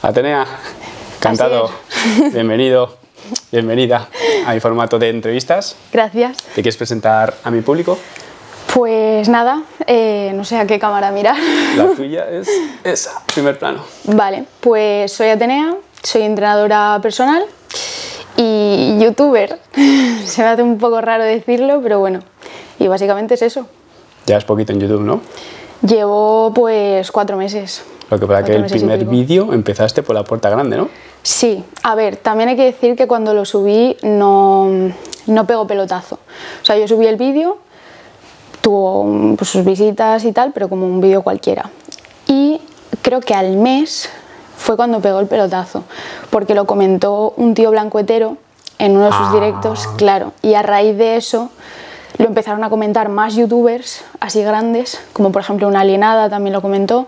Atenea, encantado, bienvenido, bienvenida a mi formato de entrevistas. Gracias. ¿Te quieres presentar a mi público? Pues nada, no sé a qué cámara mirar. La tuya es esa, primer plano. Vale, pues soy Atenea, soy entrenadora personal y youtuber. Se me hace un poco raro decirlo, pero bueno, y básicamente es eso. Llevas poquito en YouTube, ¿no? Llevo pues 4 meses. Lo que pasa que el primer vídeo empezaste por la puerta grande, ¿no? Sí, a ver, también hay que decir que cuando lo subí no pegó pelotazo. O sea, yo subí el vídeo, tuvo pues, sus visitas y tal, pero como un vídeo cualquiera. Y creo que al mes fue cuando pegó el pelotazo, porque lo comentó un tío blancuetero en uno de sus directos, claro, y a raíz de eso lo empezaron a comentar más youtubers así grandes, como por ejemplo Una Alienada también lo comentó.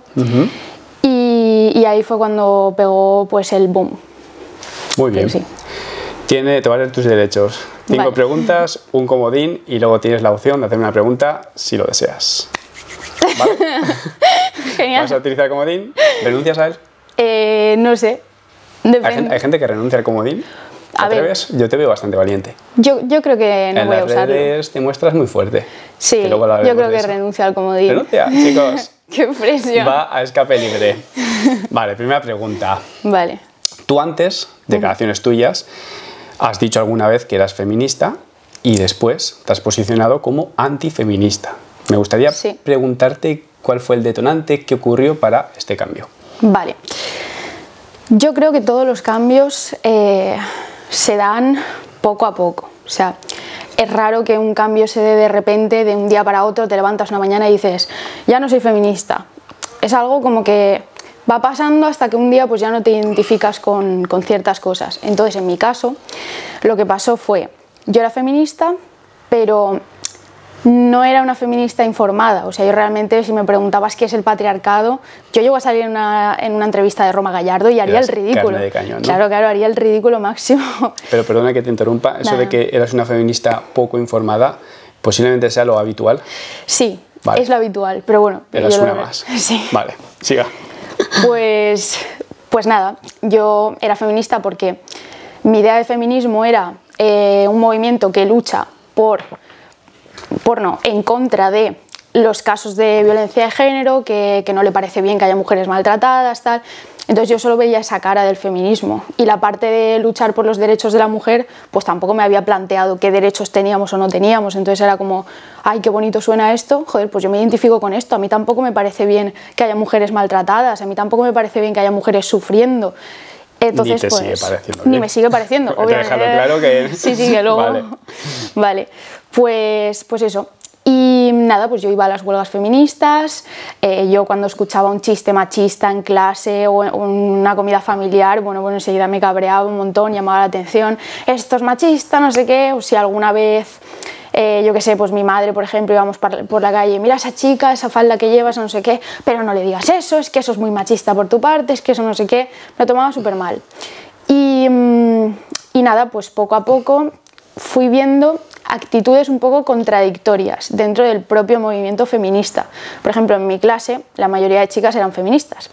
Y ahí fue cuando pegó pues el boom. Muy bien. Sí. Te voy a leer tus derechos. 5 preguntas, un comodín y luego tienes la opción de hacerme una pregunta si lo deseas. ¿Vale? Genial. ¿Vas a utilizar el comodín? ¿Renuncias a él? No sé. ¿Hay gente que renuncia al comodín? ¿Te atreves? Yo te veo bastante valiente. Yo creo que no voy a usarlo. En las redes te muestras muy fuerte. Sí, yo creo que renuncio al comodín. ¿Renuncia, chicos? ¡Qué presión! Va a escape libre. Vale, primera pregunta. Vale. Tú antes, declaraciones tuyas, has dicho alguna vez que eras feminista y después te has posicionado como antifeminista. Me gustaría preguntarte cuál fue el detonante, qué ocurrió para este cambio. Vale. Yo creo que todos los cambios se dan poco a poco. O sea, es raro que un cambio se dé de repente, de un día para otro, te levantas una mañana y dices, ya no soy feminista. Es algo como que va pasando hasta que un día pues ya no te identificas con ciertas cosas. Entonces, en mi caso, lo que pasó fue, yo era feminista, pero no era una feminista informada. O sea, yo realmente, si me preguntabas qué es el patriarcado, yo llego a salir en una entrevista de Roma Gallardo y haría el ridículo. Carne de cañón, ¿no? Claro, haría el ridículo máximo. Pero perdona que te interrumpa, eso de que eras una feminista poco informada, posiblemente sea lo habitual. Sí, es lo habitual, pero bueno. Eras una más. Sí. Vale, siga. Pues nada, yo era feminista porque mi idea de feminismo era un movimiento que lucha en contra de los casos de violencia de género, que no le parece bien que haya mujeres maltratadas, tal. Entonces yo solo veía esa cara del feminismo y la parte de luchar por los derechos de la mujer, pues tampoco me había planteado qué derechos teníamos o no teníamos. Entonces era como, ay, qué bonito suena esto, joder, pues yo me identifico con esto. A mí tampoco me parece bien que haya mujeres maltratadas, a mí tampoco me parece bien que haya mujeres sufriendo. Entonces, ni te sigue pareciendo ni bien. Me sigue pareciendo, obviamente. Déjalo claro que... Sí, que luego... Vale. Pues eso. Y nada, pues yo iba a las huelgas feministas, yo cuando escuchaba un chiste machista en clase o una comida familiar, bueno, enseguida me cabreaba un montón, llamaba la atención, esto es machista, no sé qué, o si alguna vez... yo qué sé, pues mi madre, por ejemplo, íbamos por la calle, mira esa chica, esa falda que llevas, no sé qué, pero no le digas eso, es que eso es muy machista por tu parte, es que eso no sé qué, me tomaba súper mal. Y nada, pues poco a poco fui viendo actitudes un poco contradictorias dentro del propio movimiento feminista. Por ejemplo, en mi clase la mayoría de chicas eran feministas.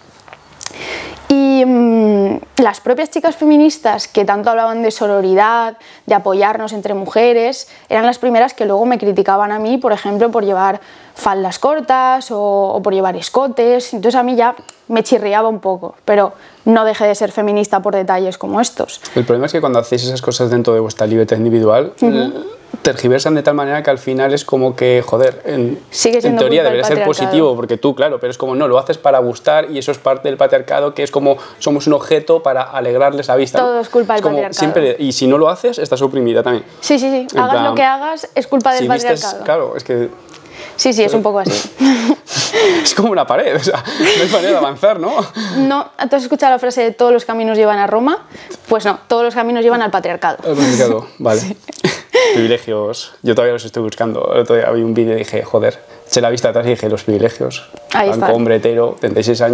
Y las propias chicas feministas que tanto hablaban de sororidad, de apoyarnos entre mujeres, eran las primeras que luego me criticaban a mí, por ejemplo, por llevar faldas cortas o por llevar escotes. Entonces a mí ya me chirriaba un poco, pero no dejé de ser feminista por detalles como estos. El problema es que cuando hacéis esas cosas dentro de vuestra libertad individual, tergiversan de tal manera que al final es como que, joder, en teoría debería ser positivo, porque tú, claro, pero es como no, lo haces para gustar y eso es parte del patriarcado, que es como somos un objeto para alegrarles la vista. Todo es culpa del patriarcado. Siempre, y si no lo haces, estás oprimida tamí. Sí. Hagas lo que hagas, es culpa del patriarcado. Claro, es que... Sí, es un poco así. Es como una pared, o sea, no hay manera de avanzar, ¿no? No, ¿tú has escuchado la frase de todos los caminos llevan a Roma? Pues no, todos los caminos llevan al patriarcado. Al patriarcado, vale. Sí. Privilegios, yo todavía los estoy buscando. El otro día vi un vídeo y dije, joder, eché la vista atrás y dije, los privilegios. Ahí está. Hombre hetero, 36 años.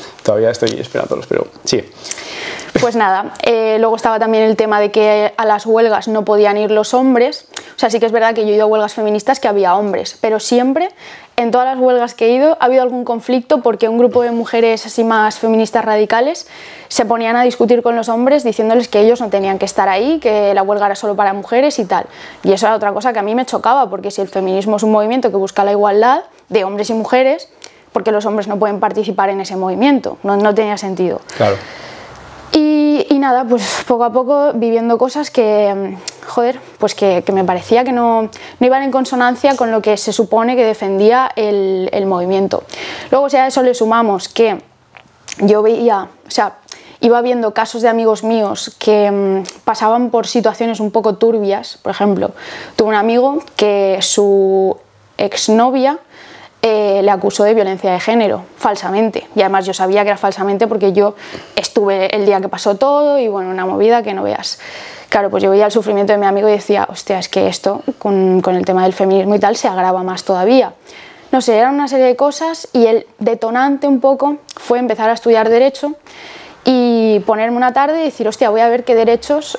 Todavía estoy esperándolos, pero sí. Pues nada, luego estaba también el tema de que a las huelgas no podían ir los hombres. O sea, sí que es verdad que yo he ido a huelgas feministas que había hombres, pero siempre, en todas las huelgas que he ido, ha habido algún conflicto porque un grupo de mujeres así más feministas radicales se ponían a discutir con los hombres diciéndoles que ellos no tenían que estar ahí, que la huelga era solo para mujeres y tal. Y eso era otra cosa que a mí me chocaba, porque si el feminismo es un movimiento que busca la igualdad de hombres y mujeres, ¿por qué los hombres no pueden participar en ese movimiento? No tenía sentido. Claro. Y nada, pues poco a poco viviendo cosas que, joder, pues que me parecía que no iban en consonancia con lo que se supone que defendía el movimiento. Luego, si a eso le sumamos que yo veía, o sea, iba viendo casos de amigos míos que pasaban por situaciones un poco turbias. Por ejemplo, tuve un amigo que su exnovia le acusó de violencia de género, falsamente, y además yo sabía que era falsamente porque yo estuve el día que pasó todo y bueno, una movida que no veas. Claro, pues yo veía el sufrimiento de mi amigo y decía, hostia, es que esto con el tema del feminismo y tal se agrava más todavía. No sé, era una serie de cosas y el detonante un poco fue empezar a estudiar Derecho y ponerme una tarde y decir, hostia, voy a ver qué derechos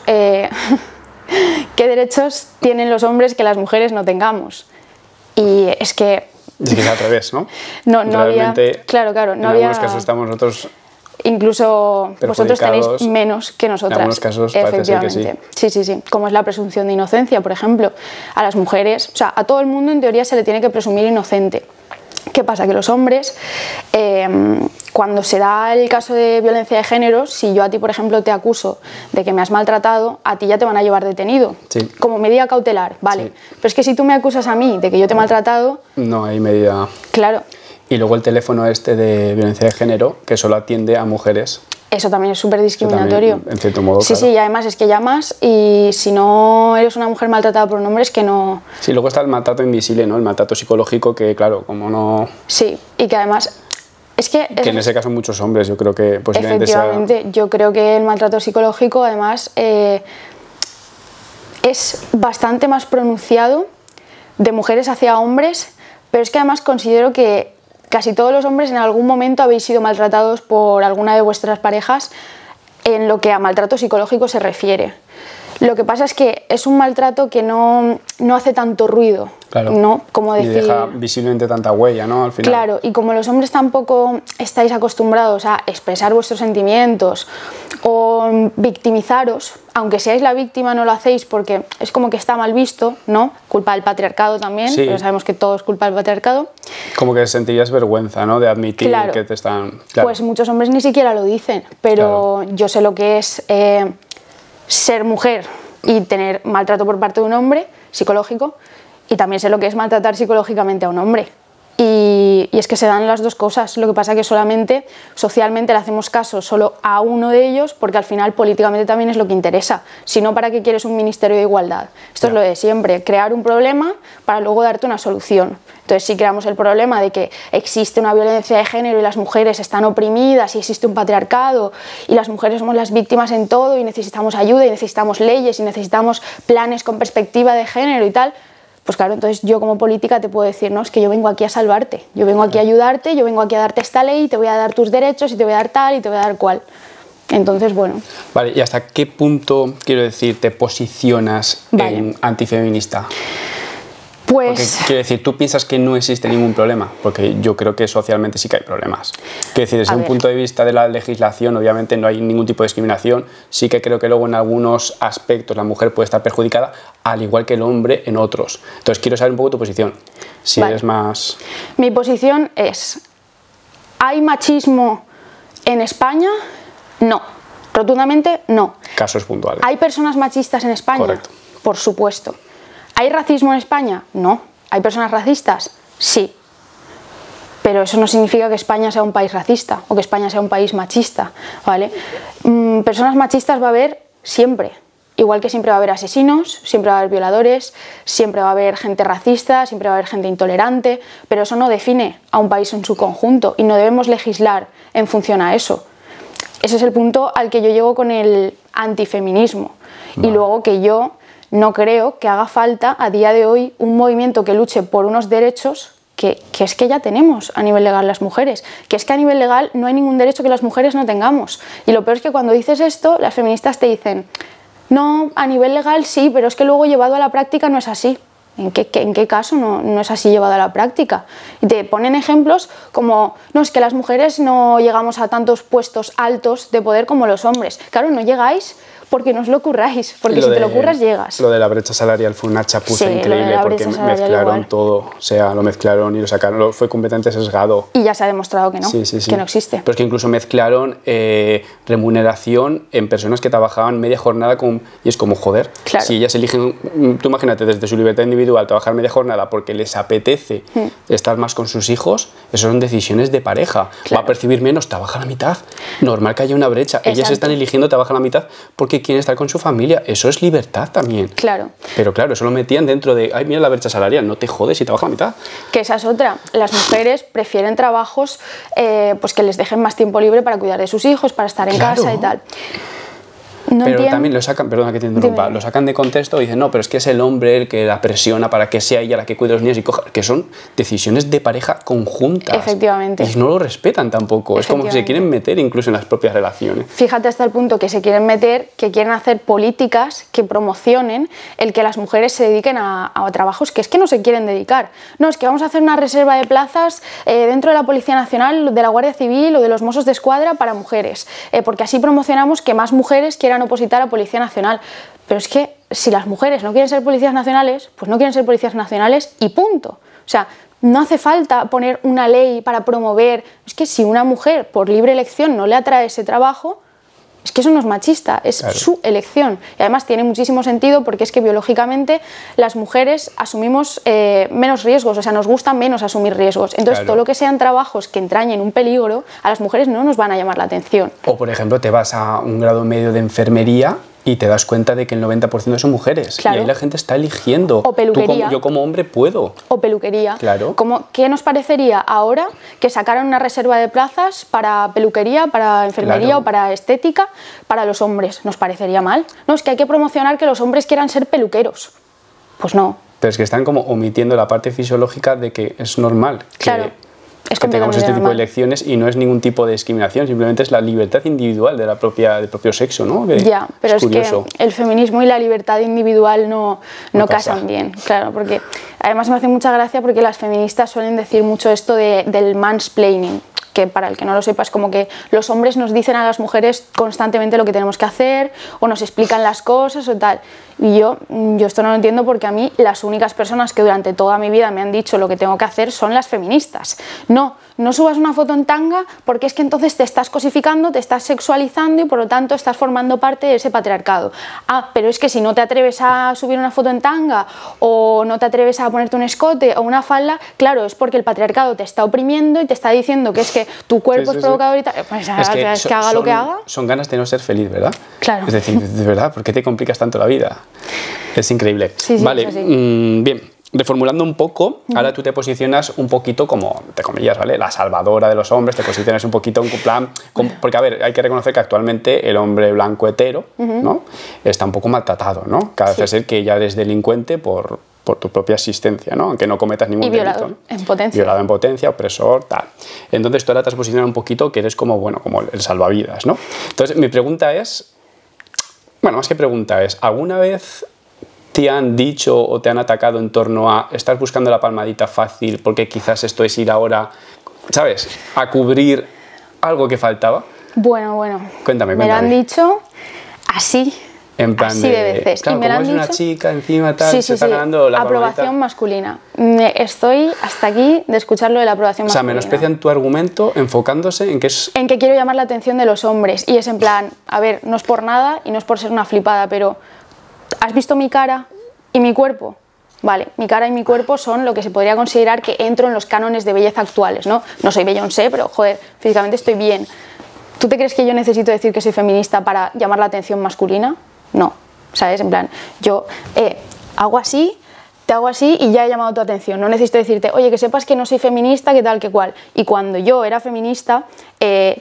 tienen los hombres que las mujeres no tengamos. Y es que es al revés, ¿no? No había, claro, no había. En algunos casos estamos nosotros. Incluso vosotros tenéis menos que nosotras. En algunos casos parece ser que sí. Sí. Como es la presunción de inocencia, por ejemplo. A las mujeres, o sea, a todo el mundo en teoría se le tiene que presumir inocente. ¿Qué pasa? Que los hombres, cuando se da el caso de violencia de género, si yo a ti, por ejemplo, te acuso de que me has maltratado, a ti ya te van a llevar detenido, como medida cautelar, ¿vale? Sí. Pero es que si tú me acusas a mí de que yo te he maltratado... No hay medida... Claro. Y luego el teléfono este de violencia de género, que solo atiende a mujeres. Eso también es súper discriminatorio. También, en cierto modo, sí, claro. Sí, y además es que llamas y si no eres una mujer maltratada por un hombre es que no... Sí, luego está el maltrato invisible, ¿no? El maltrato psicológico que, claro, como no... Sí, y que además... Es que en ese caso muchos hombres, yo creo que posiblemente efectivamente, yo creo que el maltrato psicológico además es bastante más pronunciado de mujeres hacia hombres, pero es que además considero que casi todos los hombres en algún momento habéis sido maltratados por alguna de vuestras parejas en lo que a maltrato psicológico se refiere. Lo que pasa es que es un maltrato que no hace tanto ruido, claro. ¿no? Como decir, y deja visiblemente tanta huella, ¿no? Al final. Claro, y como los hombres tampoco estáis acostumbrados a expresar vuestros sentimientos o victimizaros, aunque seáis la víctima no lo hacéis porque es como que está mal visto, ¿no? Culpa del patriarcado también, sí. Pero sabemos que todo es culpa del patriarcado. Como que sentirías vergüenza, ¿no? De admitir claro. Que te están... Claro. Pues muchos hombres ni siquiera lo dicen, pero claro. Yo sé lo que es... ser mujer y tener maltrato por parte de un hombre psicológico y también sé lo que es maltratar psicológicamente a un hombre y es que se dan las dos cosas. Lo que pasa es que solamente socialmente le hacemos caso solo a uno de ellos porque al final políticamente también es lo que interesa, si no, ¿para qué quieres un ministerio de igualdad? Esto es lo de siempre, crear un problema para luego darte una solución. Entonces si creamos el problema de que existe una violencia de género y las mujeres están oprimidas y existe un patriarcado y las mujeres somos las víctimas en todo y necesitamos ayuda y necesitamos leyes y necesitamos planes con perspectiva de género y tal, pues claro, entonces yo como política te puedo decir, no, es que yo vengo aquí a salvarte, yo vengo aquí a ayudarte, yo vengo aquí a darte esta ley, te voy a dar tus derechos y te voy a dar tal y te voy a dar cual. Entonces, bueno. Vale, ¿y hasta qué punto, quiero decir, te posicionas en antifeminista? Pues... Porque, quiero decir, ¿tú piensas que no existe ningún problema? Porque yo creo que socialmente sí que hay problemas. Quiero decir, desde un punto de vista de la legislación, obviamente no hay ningún tipo de discriminación. Sí que creo que luego en algunos aspectos la mujer puede estar perjudicada, al igual que el hombre en otros. Entonces quiero saber un poco tu posición. Si eres más... Mi posición es, ¿hay machismo en España? No. Rotundamente no. Casos puntuales. ¿Hay personas machistas en España? Correcto. Por supuesto. ¿Hay racismo en España? No. ¿Hay personas racistas? Sí. Pero eso no significa que España sea un país racista o que España sea un país machista, ¿vale? Personas machistas va a haber siempre. Igual que siempre va a haber asesinos, siempre va a haber violadores, siempre va a haber gente racista, siempre va a haber gente intolerante, pero eso no define a un país en su conjunto y no debemos legislar en función a eso. Ese es el punto al que yo llego con el antifeminismo. Vale. Y luego que yo no creo que haga falta a día de hoy un movimiento que luche por unos derechos que es que ya tenemos a nivel legal las mujeres, que es que a nivel legal no hay ningún derecho que las mujeres no tengamos. Y lo peor es que cuando dices esto, las feministas te dicen, no, a nivel legal sí, pero es que luego llevado a la práctica no es así. ¿En qué caso no es así llevado a la práctica? Y te ponen ejemplos como, no, es que las mujeres no llegamos a tantos puestos altos de poder como los hombres. Claro, no llegáis porque no os lo curráis, porque si te lo curras llegas. Lo de la brecha salarial fue una chapuza increíble porque mezclaron todo, o sea, lo mezclaron y lo sacaron, fue completamente sesgado. Y ya se ha demostrado que no, que no existe. Pero es que incluso mezclaron remuneración en personas que trabajaban media jornada y es como, joder, claro. Si ellas eligen, tú imagínate, desde su libertad individual trabajar media jornada porque les apetece estar más con sus hijos, eso son decisiones de pareja. Claro. Va a percibir menos, trabaja la mitad. Normal que haya una brecha. Exacto. Ellas están eligiendo trabajar la mitad porque quieren estar con su familia, eso es libertad también. Claro. Pero claro, eso lo metían dentro de, ay, mira la brecha salarial, no te jodes si trabajas la mitad. Que esa es otra, las mujeres prefieren trabajos pues que les dejen más tiempo libre para cuidar de sus hijos, para estar en casa y tal. No pero también lo sacan, perdona que te interrumpa, lo sacan de contexto y dicen, no, pero es que es el hombre el que la presiona para que sea ella la que cuide a los niños y coja, que son decisiones de pareja conjuntas. Efectivamente. Y no lo respetan tampoco, es como que se quieren meter incluso en las propias relaciones. Fíjate hasta el punto que se quieren meter, que quieren hacer políticas que promocionen el que las mujeres se dediquen a trabajos que es que no se quieren dedicar. No, es que vamos a hacer una reserva de plazas dentro de la Policía Nacional, de la Guardia Civil o de los Mossos de Escuadra para mujeres, porque así promocionamos que más mujeres quieran opositar a Policía Nacional. Pero es que si las mujeres no quieren ser policías nacionales, pues no quieren ser policías nacionales y punto. O sea, no hace falta poner una ley para promover. Es que si una mujer por libre elección no le atrae ese trabajo, es que eso no es machista, es claro. Su elección. Y además tiene muchísimo sentido porque es que biológicamente las mujeres asumimos menos riesgos, o sea, nos gusta menos asumir riesgos. Entonces, claro. Todo lo que sean trabajos que entrañen un peligro, a las mujeres no nos van a llamar la atención. O, por ejemplo, te vas a un grado medio de enfermería y te das cuenta de que el 90% son mujeres. Claro. Y ahí la gente está eligiendo. O peluquería. Yo como hombre puedo. O peluquería. Claro. ¿Qué nos parecería ahora que sacaran una reserva de plazas para peluquería, para enfermería claro. O para estética para los hombres? ¿Nos parecería mal? No, es que hay que promocionar que los hombres quieran ser peluqueros. Pues no. Pero es que están como omitiendo la parte fisiológica de que es normal. Claro. Que tengamos este tipo de elecciones y no es ningún tipo de discriminación, simplemente es la libertad individual del propio sexo, ¿no? Ya, pero es que el feminismo y la libertad individual no casan bien, claro, porque además me hace mucha gracia porque las feministas suelen decir mucho esto del mansplaining, que para el que no lo sepa es como que los hombres nos dicen a las mujeres constantemente lo que tenemos que hacer o nos explican las cosas o tal. Y yo esto no lo entiendo porque a mí las únicas personas que durante toda mi vida me han dicho lo que tengo que hacer son las feministas. No subas una foto en tanga porque es que entonces te estás cosificando, te estás sexualizando y por lo tanto estás formando parte de ese patriarcado. Ah, pero es que si no te atreves a subir una foto en tanga o no te atreves a ponerte un escote o una falda, claro, es porque el patriarcado te está oprimiendo y te está diciendo que es que tu cuerpo es provocador y tal. Pues es que haga lo que haga. Son ganas de no ser feliz, ¿verdad? Claro. Es decir, de verdad, ¿por qué te complicas tanto la vida? Es increíble. Sí, vale, bien, reformulando un poco, ahora tú te posicionas un poquito como, te comillas, ¿vale? La salvadora de los hombres, te posicionas un poquito en plan, porque a ver, hay que reconocer que actualmente el hombre blanco hetero, ¿no? Está un poco maltratado, ¿no? Cada vez es el que ya eres delincuente por tu propia existencia, ¿no? Aunque no cometas ningún delito, ¿no? En potencia. Violado en potencia, opresor, tal. Entonces tú ahora te has posicionado un poquito que eres como, bueno, como el salvavidas, ¿no? Entonces mi pregunta es, bueno, más que pregunta es, ¿alguna vez te han dicho o te han atacado en torno a estar buscando la palmadita fácil porque quizás esto es ir ahora, ¿sabes?, a cubrir algo que faltaba? Bueno. Cuéntame. Me lo han dicho así. En plan así de veces. Claro, y me como han es dicho, una chica encima tal, se está ganando la aprobación masculina. Estoy hasta aquí de escuchar lo de la aprobación masculina. O sea, menosprecian tu argumento enfocándose en que es... En que quiero llamar la atención de los hombres. Y es en plan, a ver, no es por nada y no es por ser una flipada, pero ¿has visto mi cara y mi cuerpo? Vale, mi cara y mi cuerpo son lo que se podría considerar que entro en los cánones de belleza actuales, ¿no? No soy Beyoncé, pero joder, físicamente estoy bien. ¿Tú te crees que yo necesito decir que soy feminista para llamar la atención masculina? No, ¿sabes? En plan, yo hago así, te hago así y ya he llamado tu atención. No necesito decirte, oye, que sepas que no soy feminista, que tal, que cual. Y cuando yo era feminista,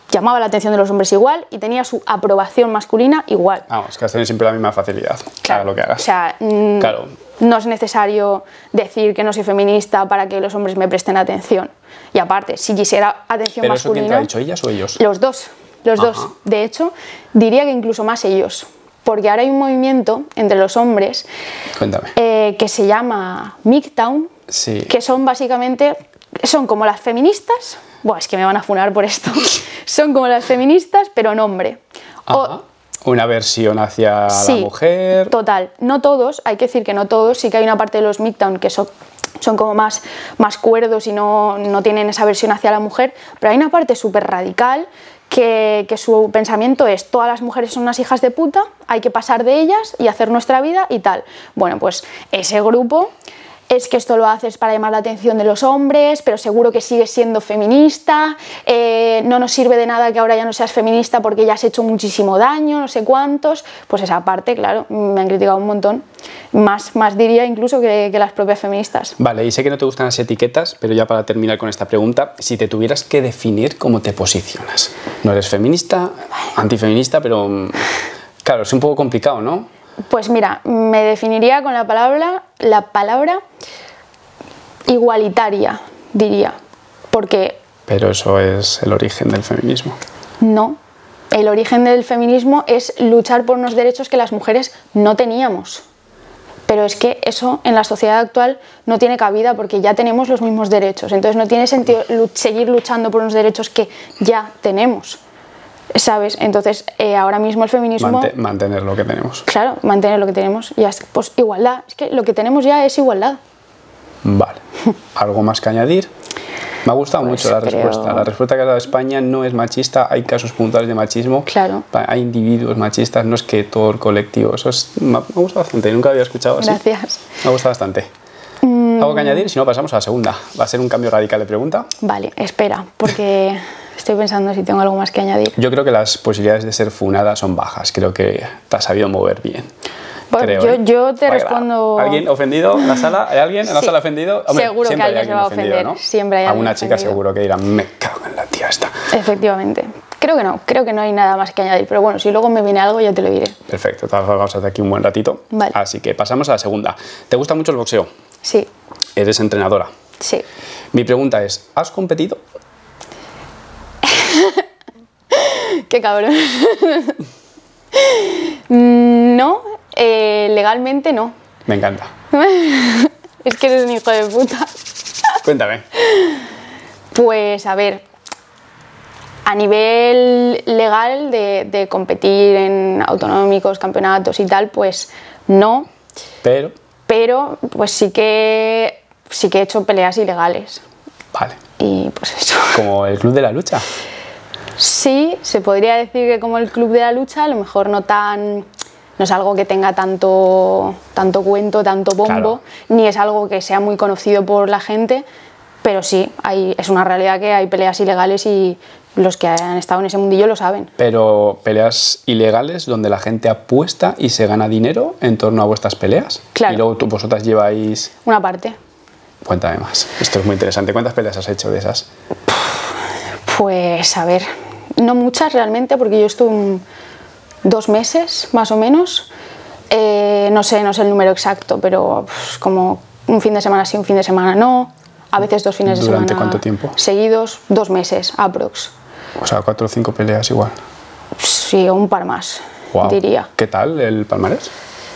llamaba la atención de los hombres igual y tenía su aprobación masculina igual. Vamos, que has tenido siempre la misma facilidad, claro, hagas lo que hagas. O sea, claro. No es necesario decir que no soy feminista para que los hombres me presten atención. Y aparte, si quisiera atención ¿Pero masculina... eso quién te lo ha dicho, ellas o ellos? Los dos. De hecho, diría que incluso más ellos. Porque ahora hay un movimiento entre los hombres que se llama MGTOW, sí, que son básicamente, son como las feministas, buah, es que me van a funar por esto, son como las feministas pero en hombre. Una versión hacia sí, la mujer. Total, no todos, hay que decir que no todos, sí que hay una parte de los MGTOW que son como más cuerdos y no tienen esa versión hacia la mujer, pero hay una parte súper radical que su pensamiento es: todas las mujeres son unas hijas de puta, hay que pasar de ellas y hacer nuestra vida y tal. Bueno, pues ese grupo es que esto lo haces para llamar la atención de los hombres, pero seguro que sigues siendo feminista, no nos sirve de nada que ahora ya no seas feminista porque ya has hecho muchísimo daño, no sé cuántos. Pues esa parte, claro, me han criticado un montón, más diría incluso que las propias feministas. Vale, y sé que no te gustan las etiquetas, pero ya para terminar con esta pregunta, si te tuvieras que definir, ¿cómo te posicionas? No eres feminista, antifeminista, pero claro, es un poco complicado, ¿no? Pues mira, me definiría con la palabra igualitaria, diría, porque... Pero eso es el origen del feminismo. No, el origen del feminismo es luchar por unos derechos que las mujeres no teníamos. Pero es que eso en la sociedad actual no tiene cabida porque ya tenemos los mismos derechos, entonces no tiene sentido seguir luchando por unos derechos que ya tenemos. ¿Sabes? Entonces, ahora mismo el feminismo... Mantener lo que tenemos. Claro, mantener lo que tenemos. Y pues igualdad. Es que lo que tenemos ya es igualdad. Vale. ¿Algo más que añadir? Me ha gustado mucho la respuesta. La respuesta que ha dado España no es machista, hay casos puntuales de machismo. Claro. Hay individuos machistas, no es que todo el colectivo. Eso me ha gustado bastante, nunca había escuchado así. Gracias. Me ha gustado bastante. ¿Algo que añadir? Si no, pasamos a la segunda. Va a ser un cambio radical de pregunta. Vale, espera, porque... Estoy pensando si tengo algo más que añadir. Yo creo que las posibilidades de ser funada son bajas. Creo que te has sabido mover bien. Bueno, creo, yo te respondo... ¿Alguien ofendido en la sala? ¿Hay alguien en la sala ofendido? Hombre, seguro que alguien se va a ofender, ¿no? Siempre hay alguien alguna chica ofendido. Seguro que dirá: me cago en la tía esta. Efectivamente. Creo que no hay nada más que añadir. Pero bueno, si luego me viene algo ya te lo diré. Perfecto, vamos a estar aquí un buen ratito. Vale. Así que pasamos a la segunda. ¿Te gusta mucho el boxeo? Sí. ¿Eres entrenadora? Sí. Mi pregunta es: ¿has competido? Qué cabrón. No, legalmente no. Me encanta. Es que eres un hijo de puta. Cuéntame. Pues a ver, a nivel legal de competir en autonómicos, campeonatos y tal, pues no. Pero pues sí que he hecho peleas ilegales. Vale. Y pues eso. ¿Como el Club de la Lucha? Sí, se podría decir que como el Club de la Lucha, a lo mejor no es algo que tenga tanto cuento, tanto bombo, claro, ni es algo que sea muy conocido por la gente, pero sí, es una realidad que hay peleas ilegales y los que han estado en ese mundillo lo saben. Pero peleas ilegales donde la gente apuesta y se gana dinero en torno a vuestras peleas. Claro. Y luego vosotras lleváis... Una parte. Cuéntame más, esto es muy interesante. ¿Cuántas peleas has hecho de esas? Pues a ver, no muchas realmente, porque yo estuve 2 meses más o menos. No sé el número exacto, pero pues, como un fin de semana sí, un fin de semana no. A veces 2 fines de semana. ¿Durante cuánto tiempo? Seguidos, 2 meses, aprox. O sea, 4 o 5 peleas igual. Sí, un par más, wow, diría. ¿Qué tal el palmarés?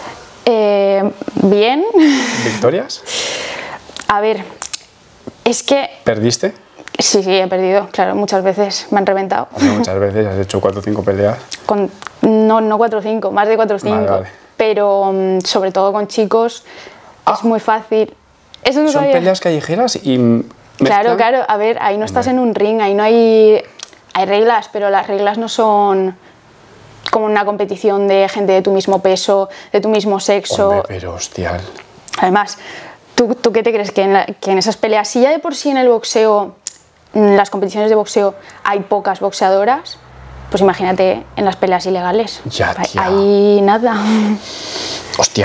Bien. ¿Victorias? A ver, es que... ¿Perdiste? Sí, he perdido, claro, muchas veces me han reventado. No, muchas veces has hecho 4 o 5 peleas. No 4 o 5, más de 4 o 5. Vale. Pero sobre todo con chicos es muy fácil. Eso no son peleas callejeras y... Claro, a ver, ahí no estás en un ring, ahí no hay reglas, pero las reglas no son como una competición de gente de tu mismo peso, de tu mismo sexo. Hombre, pero hostial. Además, ¿tú qué te crees? Que en esas peleas, si ya de por sí en el boxeo, en las competiciones de boxeo hay pocas boxeadoras, pues imagínate en las peleas ilegales. Ya, tía. Ahí nada. Hostia,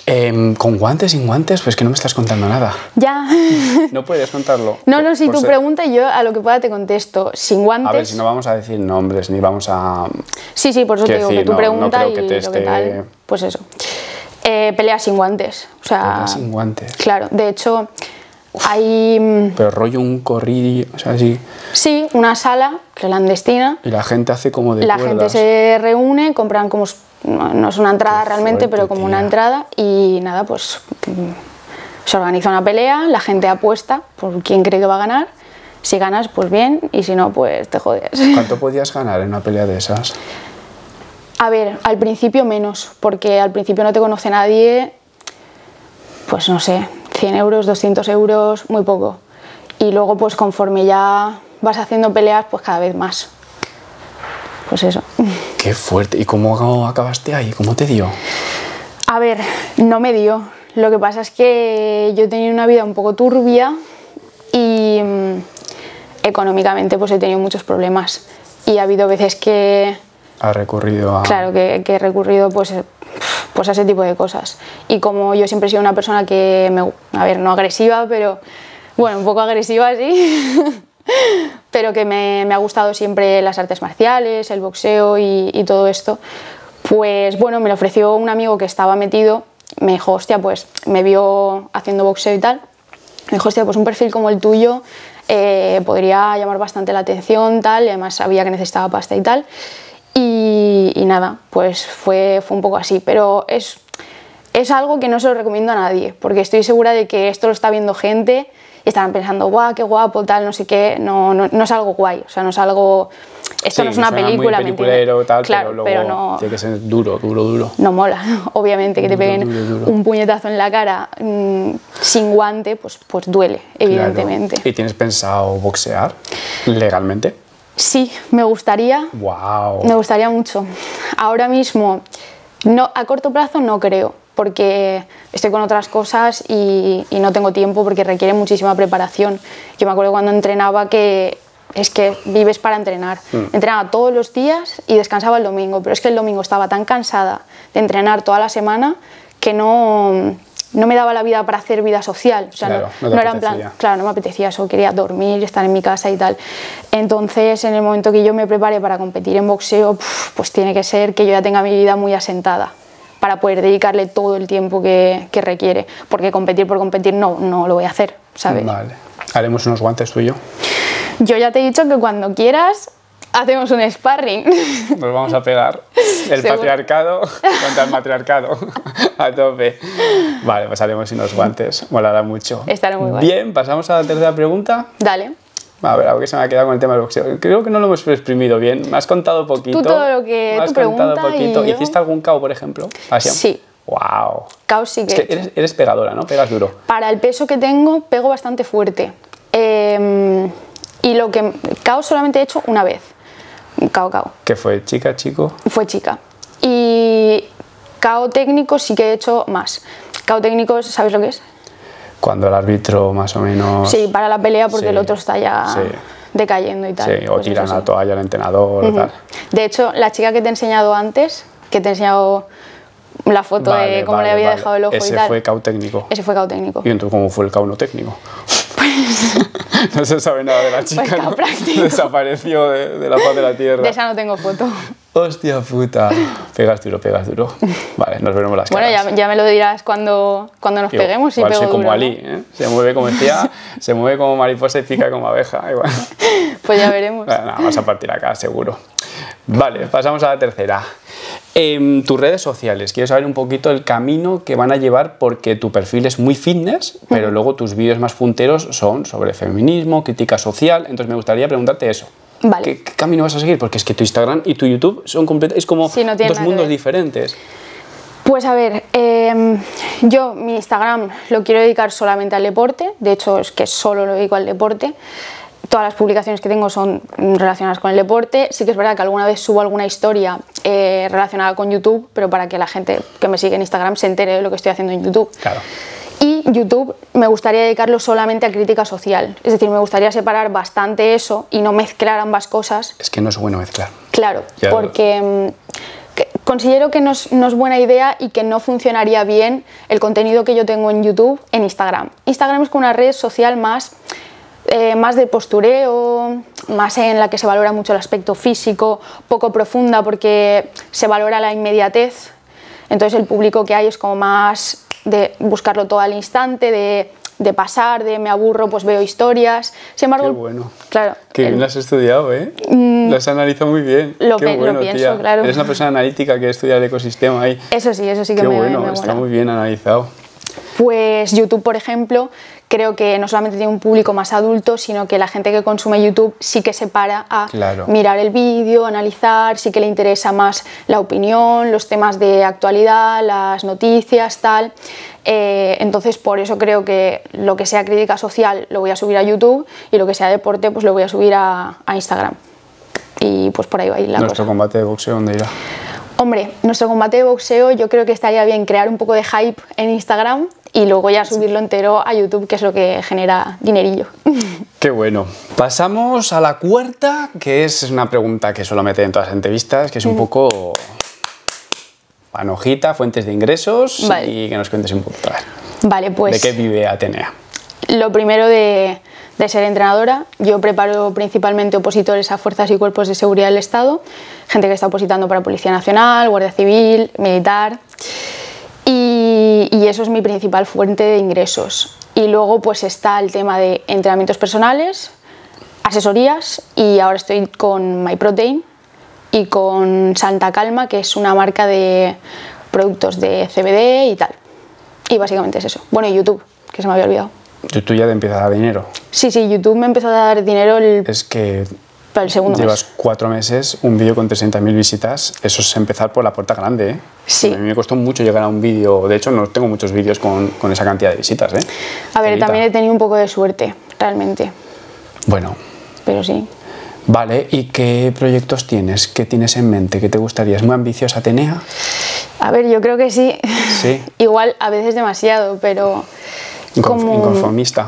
¿Con guantes, sin guantes? Pues que no me estás contando nada. Ya. No puedes contarlo. No, si tú preguntas y yo a lo que pueda te contesto. Sin guantes. A ver, si no vamos a decir nombres ni vamos a... Sí, por eso te digo que tú preguntas y que lo que tal, pues eso. Peleas sin guantes. O sea, peleas sin guantes. Claro, de hecho hay... Pero rollo un corrido, o sea, sí. Sí, una sala clandestina. Y la gente hace como de La cuerdas. gente se reúne, compran como... No es una entrada realmente, pero como una entrada y nada, pues se organiza una pelea, la gente apuesta por quién cree que va a ganar. Si ganas, pues bien, y si no, pues te jodes. ¿Cuánto podías ganar en una pelea de esas? A ver, al principio menos, porque al principio no te conoce nadie, pues no sé, 100 euros, 200 euros, muy poco. Y luego, pues conforme ya vas haciendo peleas, pues cada vez más. Pues eso. Qué fuerte. ¿Y cómo acabaste ahí? ¿Cómo te dio? A ver, no me dio. Lo que pasa es que yo tenía una vida un poco turbia y económicamente pues he tenido muchos problemas. Y ha habido veces que... ¿Has recurrido a...? Claro, que he recurrido pues a ese tipo de cosas. Y como yo siempre he sido una persona que, a ver, no agresiva, pero bueno, un poco agresiva sí, pero que me ha gustado siempre las artes marciales, el boxeo y todo esto, pues bueno, me lo ofreció un amigo que estaba metido, me dijo, hostia, pues me vio haciendo boxeo y tal, me dijo, hostia, pues un perfil como el tuyo podría llamar bastante la atención, tal, y además sabía que necesitaba pasta y tal, y nada, pues fue un poco así, pero es algo que no se lo recomiendo a nadie, porque estoy segura de que esto lo está viendo gente y estarán pensando, guau, qué guapo, tal, no sé qué, no es algo guay, o sea, no es algo... Esto sí, no es una película, muy peliculero, tal, claro, pero no, tiene que ser duro. No mola, obviamente, que te peguen un puñetazo en la cara sin guante, pues duele, evidentemente. Claro. ¿Y tienes pensado boxear legalmente? Sí, me gustaría. Wow. Me gustaría mucho. Ahora mismo, no, a corto plazo no creo, porque estoy con otras cosas y no tengo tiempo porque requiere muchísima preparación. Yo me acuerdo cuando entrenaba que es que vives para entrenar. Entrenaba todos los días y descansaba el domingo, pero es que el domingo estaba tan cansada de entrenar toda la semana que no me daba la vida para hacer vida social. O sea, claro, no era en plan, claro, no me apetecía eso, quería dormir, estar en mi casa y tal. Entonces, en el momento que yo me prepare para competir en boxeo, pues tiene que ser que yo ya tenga mi vida muy asentada para poder dedicarle todo el tiempo que requiere, porque competir por competir no lo voy a hacer, ¿sabes? Vale. Haremos unos guantes tú y yo. Yo ya te he dicho que cuando quieras hacemos un sparring. Nos vamos a pegar. El patriarcado contra el matriarcado. A tope. Vale, pues haremos unos guantes. Molará mucho. Estará muy guay. Bien, pasamos a la tercera pregunta. Dale. A ver, algo que se me ha quedado con el tema del boxeo. Creo que no lo hemos exprimido bien. Me has contado poquito. Tú todo lo que tú preguntas y yo... ¿Hiciste algún KO, por ejemplo? Asia. Sí. Wow. KO sí que... Es que eres pegadora, ¿no? Pegas duro. Para el peso que tengo, pego bastante fuerte. Y lo que... KO solamente he hecho una vez. KO. ¿Qué fue? ¿Chica, chico? Fue chica. Y KO técnico sí que he hecho más. KO técnico, ¿sabes lo que es? Cuando el árbitro más o menos... Sí, para la pelea porque el otro está ya decayendo y tal. Sí, o pues tiran la toalla al entrenador o tal. De hecho, la chica que te he enseñado antes, que te he enseñado la foto de cómo le había dejado el ojo y tal. Ese fue KO técnico. Ese fue KO técnico. ¿Y entonces cómo fue el KO no técnico? Pues... no se sabe nada de la chica, pues ¿no? práctico. Desapareció de la faz de la tierra. De esa no tengo foto. Hostia puta. Pegas duro. Vale, nos veremos las caras. Bueno, ya me lo dirás cuando nos peguemos. Igual si soy pego como duro, Ali, ¿eh? Se mueve como decía, se mueve como mariposa y pica como abeja. Igual. Pues ya veremos. Bueno, vamos a partir acá, seguro. Vale, pasamos a la tercera. Tus redes sociales, quiero saber un poquito el camino que van a llevar, porque tu perfil es muy fitness, pero luego tus vídeos más punteros son sobre feminismo, crítica social, entonces me gustaría preguntarte eso. Vale. ¿Qué camino vas a seguir? Porque es que tu Instagram y tu YouTube son es como dos mundos diferentes. Pues a ver, yo mi Instagram lo quiero dedicar solamente al deporte, de hecho es que solo lo dedico al deporte. Todas las publicaciones que tengo son relacionadas con el deporte. Sí que es verdad que alguna vez subo alguna historia relacionada con YouTube, pero para que la gente que me sigue en Instagram se entere de lo que estoy haciendo en YouTube. Claro. Y YouTube me gustaría dedicarlo solamente a crítica social. Es decir, me gustaría separar bastante eso y no mezclar ambas cosas. Es que no es bueno mezclar. Claro, porque considero que no es buena idea y que no funcionaría bien el contenido que yo tengo en YouTube en Instagram. Instagram es como una red social más de postureo, más en la que se valora mucho el aspecto físico, poco profunda porque se valora la inmediatez. Entonces el público que hay es como más de buscarlo todo al instante, de pasar, de me aburro, pues veo historias. Sin embargo, qué bueno. Claro. Qué bien lo has estudiado, ¿eh? Lo has analizado muy bien. Lo bueno, pienso, tía. claro. Eres una persona analítica que estudia el ecosistema ahí. Eso sí que qué me bueno, está muy bien analizado. Pues YouTube, por ejemplo, creo que no solamente tiene un público más adulto, sino que la gente que consume YouTube sí que se para a mirar el vídeo, analizar, sí que le interesa más la opinión, los temas de actualidad, las noticias, tal. Entonces, por eso creo que lo que sea crítica social lo voy a subir a YouTube y lo que sea deporte pues lo voy a subir a Instagram. Y pues por ahí va a ir la cosa. ¿Nuestro combate de boxeo dónde irá? Hombre, nuestro combate de boxeo yo creo que estaría bien crear un poco de hype en Instagram y luego ya subirlo entero a YouTube, que es lo que genera dinerillo. Qué bueno. Pasamos a la cuarta, que es una pregunta que suelo meter en todas las entrevistas, que es un poco panojita, fuentes de ingresos, y que nos cuentes un poco. Vale, pues... ¿De qué vive Atenea? Lo primero de ser entrenadora. Yo preparo principalmente opositores a fuerzas y cuerpos de seguridad del Estado, gente que está opositando para Policía Nacional, Guardia Civil, Militar, y eso es mi principal fuente de ingresos. Y luego pues está el tema de entrenamientos personales, asesorías, y ahora estoy con MyProtein y con Santa Calma, que es una marca de productos de CBD y tal. Y básicamente es eso. Bueno, y YouTube, que se me había olvidado. ¿YouTube ya te empieza a dar dinero? Sí, YouTube me empezó a dar dinero Es que para el segundo llevas mes. 4 meses, un vídeo con 300.000 visitas, eso es empezar por la puerta grande, ¿eh? Sí. A mí me costó mucho llegar a un vídeo, de hecho no tengo muchos vídeos con esa cantidad de visitas, ¿eh? A ver, también he tenido un poco de suerte, realmente. Bueno. Pero sí. Vale, ¿y qué proyectos tienes? ¿Qué tienes en mente? ¿Qué te gustaría? ¿Es muy ambiciosa Atenea? A ver, yo creo que sí. Sí. Igual a veces demasiado, pero... ¿Inconformista?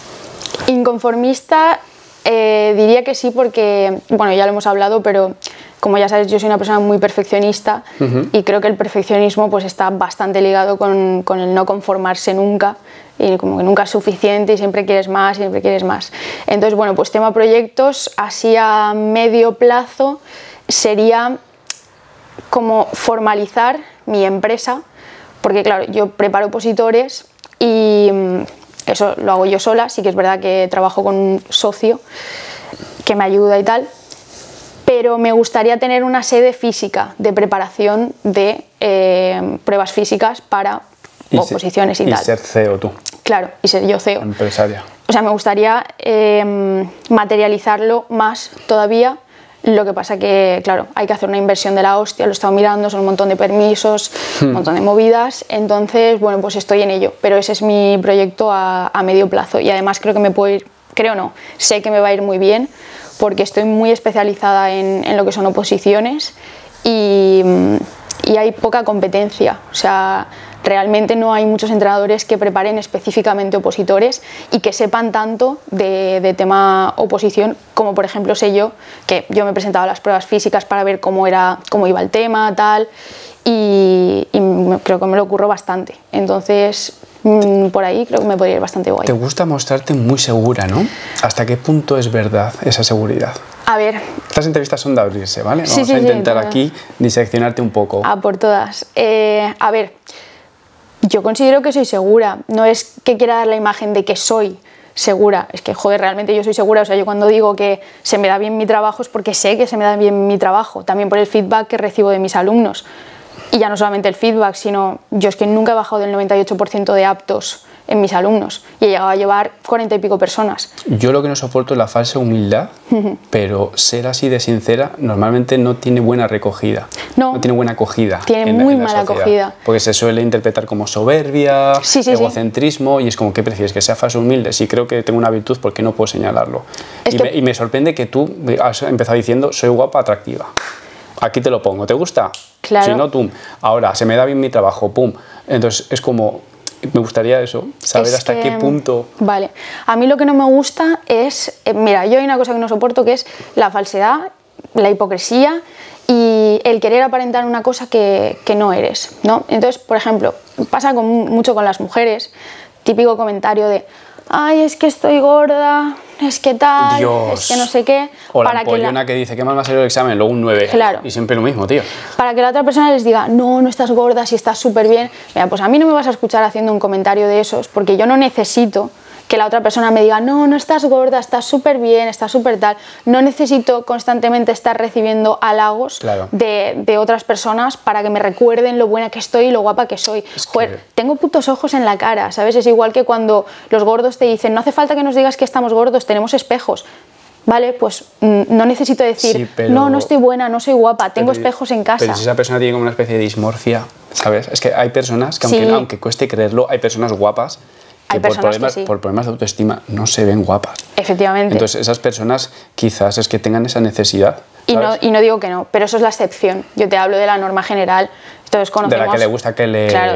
Inconformista diría que sí porque, bueno, ya lo hemos hablado, pero como ya sabes yo soy una persona muy perfeccionista y creo que el perfeccionismo pues está bastante ligado con el no conformarse nunca y como que nunca es suficiente y siempre quieres más, siempre quieres más. Entonces, bueno, pues tema proyectos, así a medio plazo sería como formalizar mi empresa, porque claro, yo preparo opositores y eso lo hago yo sola, sí que es verdad que trabajo con un socio que me ayuda y tal, pero me gustaría tener una sede física de preparación de pruebas físicas para oposiciones y tal. Y ser CEO tú. Claro, y ser yo CEO. Empresaria. O sea, me gustaría materializarlo más todavía. Lo que pasa que, claro, hay que hacer una inversión de la hostia, lo he estado mirando, son un montón de permisos, un montón de movidas, entonces, bueno, pues estoy en ello, pero ese es mi proyecto a medio plazo y además creo que me puedo ir, creo no, sé que me va a ir muy bien porque estoy muy especializada en lo que son oposiciones y hay poca competencia, o sea, realmente no hay muchos entrenadores que preparen específicamente opositores y que sepan tanto de tema oposición como por ejemplo sé yo, que yo me he presentado a las pruebas físicas para ver cómo iba el tema, tal, y creo que me lo ocurro bastante. Entonces, por ahí creo que me podría ir bastante guay. Te gusta mostrarte muy segura, ¿no? ¿Hasta qué punto es verdad esa seguridad? A ver... Estas entrevistas son de abrirse, ¿vale? Vamos a intentar aquí diseccionarte un poco. A por todas. A ver... Yo considero que soy segura, no es que quiera dar la imagen de que soy segura, es que joder, realmente yo soy segura, o sea, yo cuando digo que se me da bien mi trabajo es porque sé que se me da bien mi trabajo, también por el feedback que recibo de mis alumnos. Y ya no solamente el feedback, sino yo es que nunca he bajado del 98% de aptos en mis alumnos y he llegado a llevar 40 y pico personas. Yo lo que no soporto es la falsa humildad, pero ser así de sincera normalmente no tiene buena recogida. No tiene buena acogida. Tiene muy mala acogida. Porque se suele interpretar como soberbia, egocentrismo, y es como, ¿qué prefieres? ¿Que sea falso humilde? Sí, creo que tengo una virtud porque no puedo señalarlo. Y me sorprende que tú has empezado diciendo, soy guapa, atractiva. Aquí te lo pongo, ¿te gusta? Claro. Si no, tú. Ahora, se me da bien mi trabajo, pum. Entonces es como... Me gustaría eso, saber hasta qué punto... Vale, a mí lo que no me gusta es... mira, yo hay una cosa que no soporto que es la falsedad, la hipocresía y y el querer aparentar una cosa que no eres, ¿no? Entonces, por ejemplo, pasa mucho con las mujeres, típico comentario de ay, es que estoy gorda, es que tal, Dios. es que no sé qué. O la ampollona que dice, ¿qué mal me ha salido el examen? Luego un 9. Claro. Y siempre lo mismo, tío. Para que la otra persona les diga, no, no estás gorda, si estás súper bien. Mira, pues a mí no me vas a escuchar haciendo un comentario de esos, porque yo no necesito que la otra persona me diga, no, no estás gorda, estás súper bien, estás súper tal. No necesito constantemente estar recibiendo halagos de otras personas para que me recuerden lo buena que estoy y lo guapa que soy. Joder, tengo putos ojos en la cara, ¿sabes? Es igual que cuando los gordos te dicen, no hace falta que nos digas que estamos gordos, tenemos espejos. Vale, pues no necesito decir, sí, pero, no, no estoy buena, no soy guapa, tengo espejos en casa. Pero si esa persona tiene como una especie de dismorfia, ¿sabes? Es que hay personas que aunque cueste creerlo, hay personas guapas que por problemas de autoestima no se ven guapas. Efectivamente. Entonces esas personas quizás es que tengan esa necesidad. Y no digo que no, pero eso es la excepción. Yo te hablo de la norma general. Todos conocemos, de la que le gusta que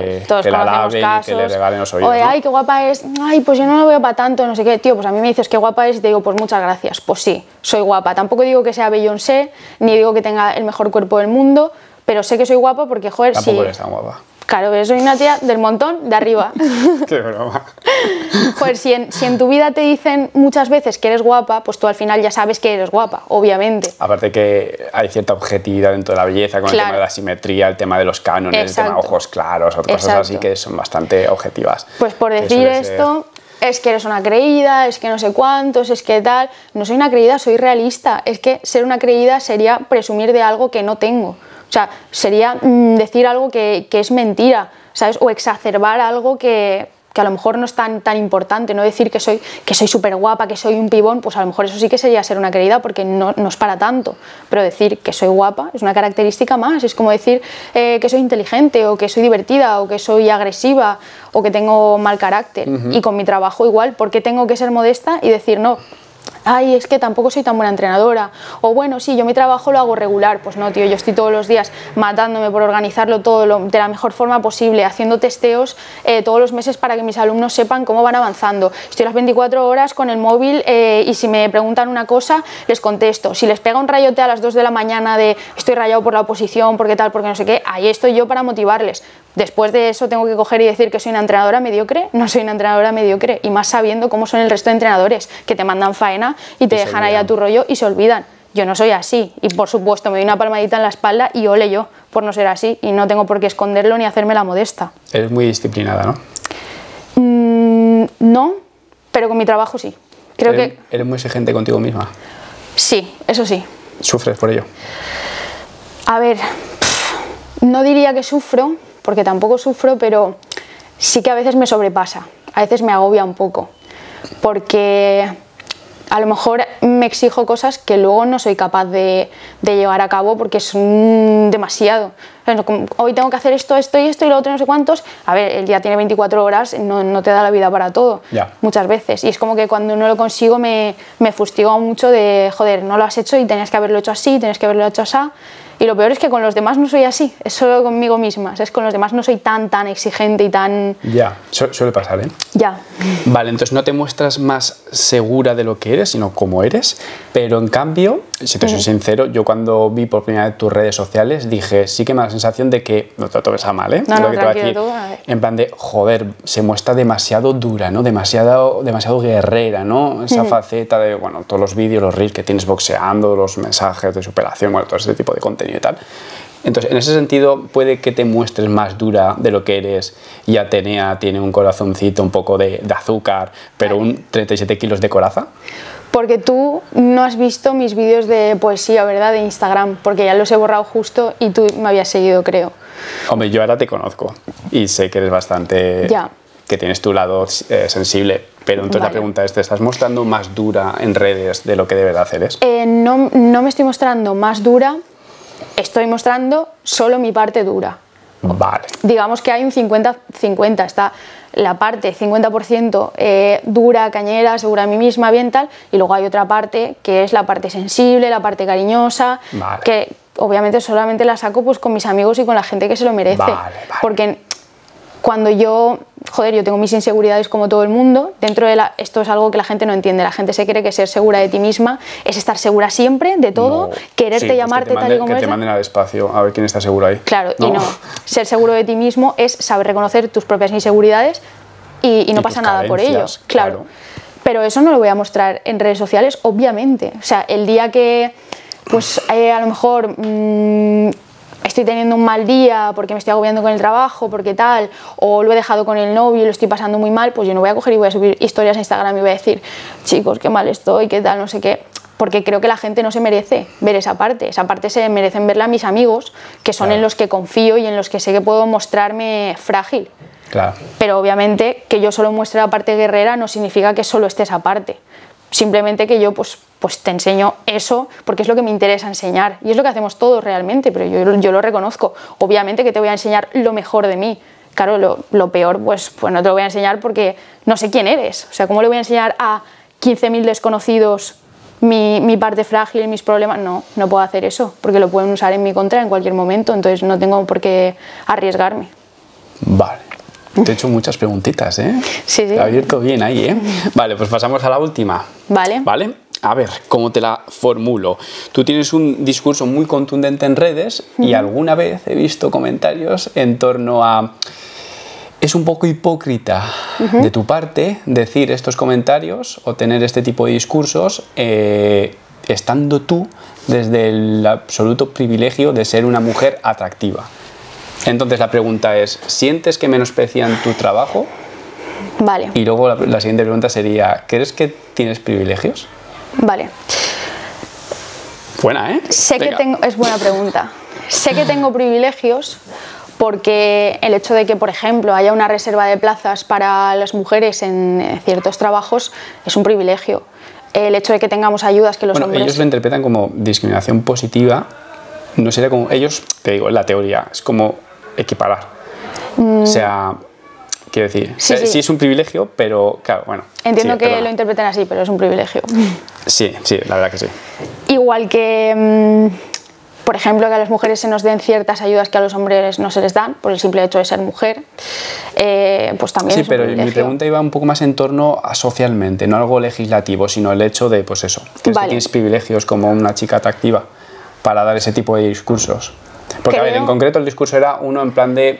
la laven y que le regalen los oídos. Oye, ay, qué guapa es. Ay, pues yo no lo veo para tanto, no sé qué. Tío, pues a mí me dices qué guapa es y te digo, pues muchas gracias. Pues sí, soy guapa. Tampoco digo que sea Beyoncé, ni digo que tenga el mejor cuerpo del mundo, pero sé que soy guapa porque, joder, tampoco eres tan guapa. Claro, soy una tía del montón de arriba. Qué broma. Joder, si en tu vida te dicen muchas veces que eres guapa, pues tú al final ya sabes que eres guapa, obviamente. Aparte que hay cierta objetividad dentro de la belleza, con el tema de la simetría, el tema de los cánones, el tema de ojos claros, o cosas así que son bastante objetivas. Pues por decir esto, es que eres una creída, es que no sé cuántos, es que tal. No soy una creída, soy realista. Es que ser una creída sería presumir de algo que no tengo. O sea, sería decir algo que es mentira, ¿sabes? O exacerbar algo que a lo mejor no es tan importante, no decir que soy súper guapa, que soy un pibón, pues a lo mejor eso sí que sería ser una creída porque no es para tanto, pero decir que soy guapa es una característica más, es como decir que soy inteligente o que soy divertida o que soy agresiva o que tengo mal carácter. Y con mi trabajo igual, ¿por qué tengo que ser modesta y decir no? Ay, es que tampoco soy tan buena entrenadora, o bueno, sí, yo mi trabajo lo hago regular. Pues no, tío, yo estoy todos los días matándome por organizarlo todo de la mejor forma posible, haciendo testeos todos los meses para que mis alumnos sepan cómo van avanzando. Estoy las 24 horas con el móvil y si me preguntan una cosa, les contesto. Si les pega un rayote a las 2 de la mañana de estoy rayado por la oposición, porque tal, porque no sé qué, ahí estoy yo para motivarles. Después de eso tengo que coger y decir que soy una entrenadora mediocre. No soy una entrenadora mediocre, y más sabiendo cómo son el resto de entrenadores que te mandan faena y te dejan ahí a tu rollo y se olvidan. Yo no soy así y por supuesto me doy una palmadita en la espalda y ole yo por no ser así, y no tengo por qué esconderlo ni hacerme la modesta. Eres muy disciplinada, ¿no? No, pero con mi trabajo sí. ¿Eres muy exigente contigo misma? Sí, eso sí. ¿Sufres por ello? A ver, no diría que sufro, porque tampoco sufro, pero sí que a veces me sobrepasa, a veces me agobia un poco, porque a lo mejor me exijo cosas que luego no soy capaz de llevar a cabo porque son demasiado. Hoy tengo que hacer esto y lo otro, no sé cuántos. A ver, el día tiene 24 horas, no te da la vida para todo, muchas veces. Y es como que cuando no lo consigo me fustigo mucho de, joder, no lo has hecho y tenías que haberlo hecho así, tenías que haberlo hecho así. Y lo peor es que con los demás no soy así, es solo conmigo misma, ¿sabes? Con los demás no soy tan exigente y tan... Ya, suele pasar, ¿eh? Ya. Vale, entonces no te muestras más segura de lo que eres, sino como eres, pero en cambio, si te soy sincero, yo cuando vi por primera vez tus redes sociales dije, sí que me da la sensación de que, no te lo tomes a mal, ¿eh? No, que te voy a decir, en plan de, joder, se muestra demasiado dura, ¿no? Demasiado guerrera, ¿no? Esa faceta de, bueno, todos los vídeos, los reels que tienes boxeando, los mensajes de superación, bueno, todo ese tipo de contenido y tal. Entonces, en ese sentido, puede que te muestres más dura de lo que eres, y Atenea tiene un corazoncito un poco de azúcar, pero un 37 kilos de coraza. Porque tú no has visto mis vídeos de poesía, ¿verdad? De Instagram, porque ya los he borrado justo y tú me habías seguido, creo. Hombre, yo ahora te conozco y sé que eres bastante... Ya. Que tienes tu lado sensible, pero entonces la pregunta es, ¿te estás mostrando más dura en redes de lo que de verdad eres? No me estoy mostrando más dura, estoy mostrando solo mi parte dura. Vale. Digamos que hay un 50-50, está la parte 50% dura, cañera, segura de mí misma, bien tal, y luego hay otra parte que es la parte sensible, la parte cariñosa, que obviamente solamente la saco pues con mis amigos y con la gente que se lo merece. Porque cuando yo tengo mis inseguridades como todo el mundo, esto es algo que la gente no entiende, la gente se cree que ser segura de ti misma es estar segura siempre de todo, quererte, llamarte tal y como eres. Que te manden al espacio a ver quién está seguro ahí. Claro, y no, ser seguro de ti mismo es saber reconocer tus propias inseguridades y no pasa nada por ello, claro. Pero eso no lo voy a mostrar en redes sociales, obviamente. O sea, el día que, pues a lo mejor estoy teniendo un mal día porque me estoy agobiando con el trabajo, porque tal, o lo he dejado con el novio y lo estoy pasando muy mal, pues yo no voy a coger y voy a subir historias a Instagram y voy a decir, chicos, qué mal estoy, qué tal, no sé qué. Porque creo que la gente no se merece ver esa parte se merecen verla a mis amigos, que son en los que confío y en los que sé que puedo mostrarme frágil. Claro. Pero obviamente que yo solo muestre la parte guerrera no significa que solo esté esa parte. Simplemente que yo pues te enseño eso porque es lo que me interesa enseñar. Y es lo que hacemos todos realmente, pero yo lo reconozco. Obviamente que te voy a enseñar lo mejor de mí. Claro, lo peor pues no te lo voy a enseñar porque no sé quién eres. O sea, ¿cómo le voy a enseñar a 15.000 desconocidos mi parte frágil, mis problemas? No puedo hacer eso porque lo pueden usar en mi contra en cualquier momento. Entonces no tengo por qué arriesgarme. Vale. Te he hecho muchas preguntitas, ¿eh? Sí. Te ha abierto bien ahí, ¿eh? Vale, pues pasamos a la última. Vale. A ver, ¿cómo te la formulo? Tú tienes un discurso muy contundente en redes y alguna vez he visto comentarios en torno a... Es un poco hipócrita de tu parte decir estos comentarios o tener este tipo de discursos estando tú desde el absoluto privilegio de ser una mujer atractiva. Entonces la pregunta es, ¿sientes que menosprecian tu trabajo? Vale. Y luego la siguiente pregunta sería, ¿crees que tienes privilegios? Vale. Buena, ¿eh? Es buena pregunta. Sé que tengo privilegios porque el hecho de que, por ejemplo, haya una reserva de plazas para las mujeres en ciertos trabajos es un privilegio. El hecho de que tengamos ayudas que los hombres... Ellos lo interpretan como discriminación positiva. No sería como... Ellos, te digo, en la teoría, es como equiparar. O sea, quiero decir, sí es un privilegio, pero claro, bueno. Entiendo que lo interpreten así, pero es un privilegio. Sí, la verdad que sí. Igual que, por ejemplo, que a las mujeres se nos den ciertas ayudas que a los hombres no se les dan, por el simple hecho de ser mujer, pues también es un privilegio. Sí, pero mi pregunta iba un poco más en torno a socialmente, no algo legislativo, sino el hecho de, pues eso, que tienes privilegios como una chica atractiva para dar ese tipo de discursos. Porque, a ver, en concreto el discurso era uno en plan de...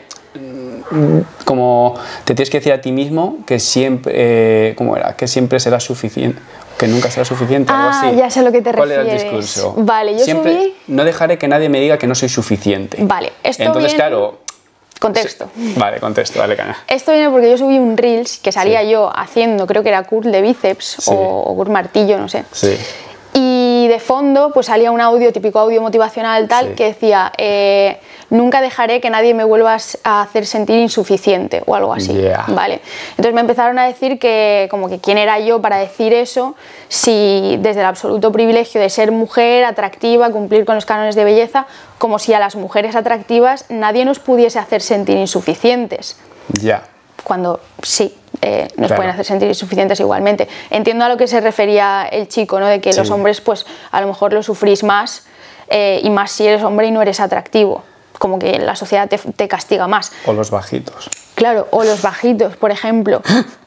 como te tienes que decir a ti mismo que siempre... ¿cómo era? Que siempre serás suficiente... que nunca será suficiente, algo así. Ya sé a lo que te refieres. ¿Cuál era el discurso? Vale, yo siempre subí... No dejaré que nadie me diga que no soy suficiente. Vale, esto entonces, viene... claro... Contexto. Vale, contexto, dale caña. Esto viene porque yo subí un Reels que salía yo haciendo, creo que era curl de bíceps o curl martillo, no sé. Sí. Y de fondo pues salía un audio, típico audio motivacional tal, que decía nunca dejaré que nadie me vuelva a hacer sentir insuficiente o algo así, ¿vale? Entonces me empezaron a decir que como que quién era yo para decir eso, si desde el absoluto privilegio de ser mujer atractiva, cumplir con los cánones de belleza, como si a las mujeres atractivas nadie nos pudiese hacer sentir insuficientes. Cuando sí, nos pueden hacer sentir insuficientes igualmente. Entiendo a lo que se refería el chico, ¿no? De que los hombres pues a lo mejor lo sufrís más y más si eres hombre y no eres atractivo, como que la sociedad te castiga más. O los bajitos. Claro, o los bajitos, por ejemplo.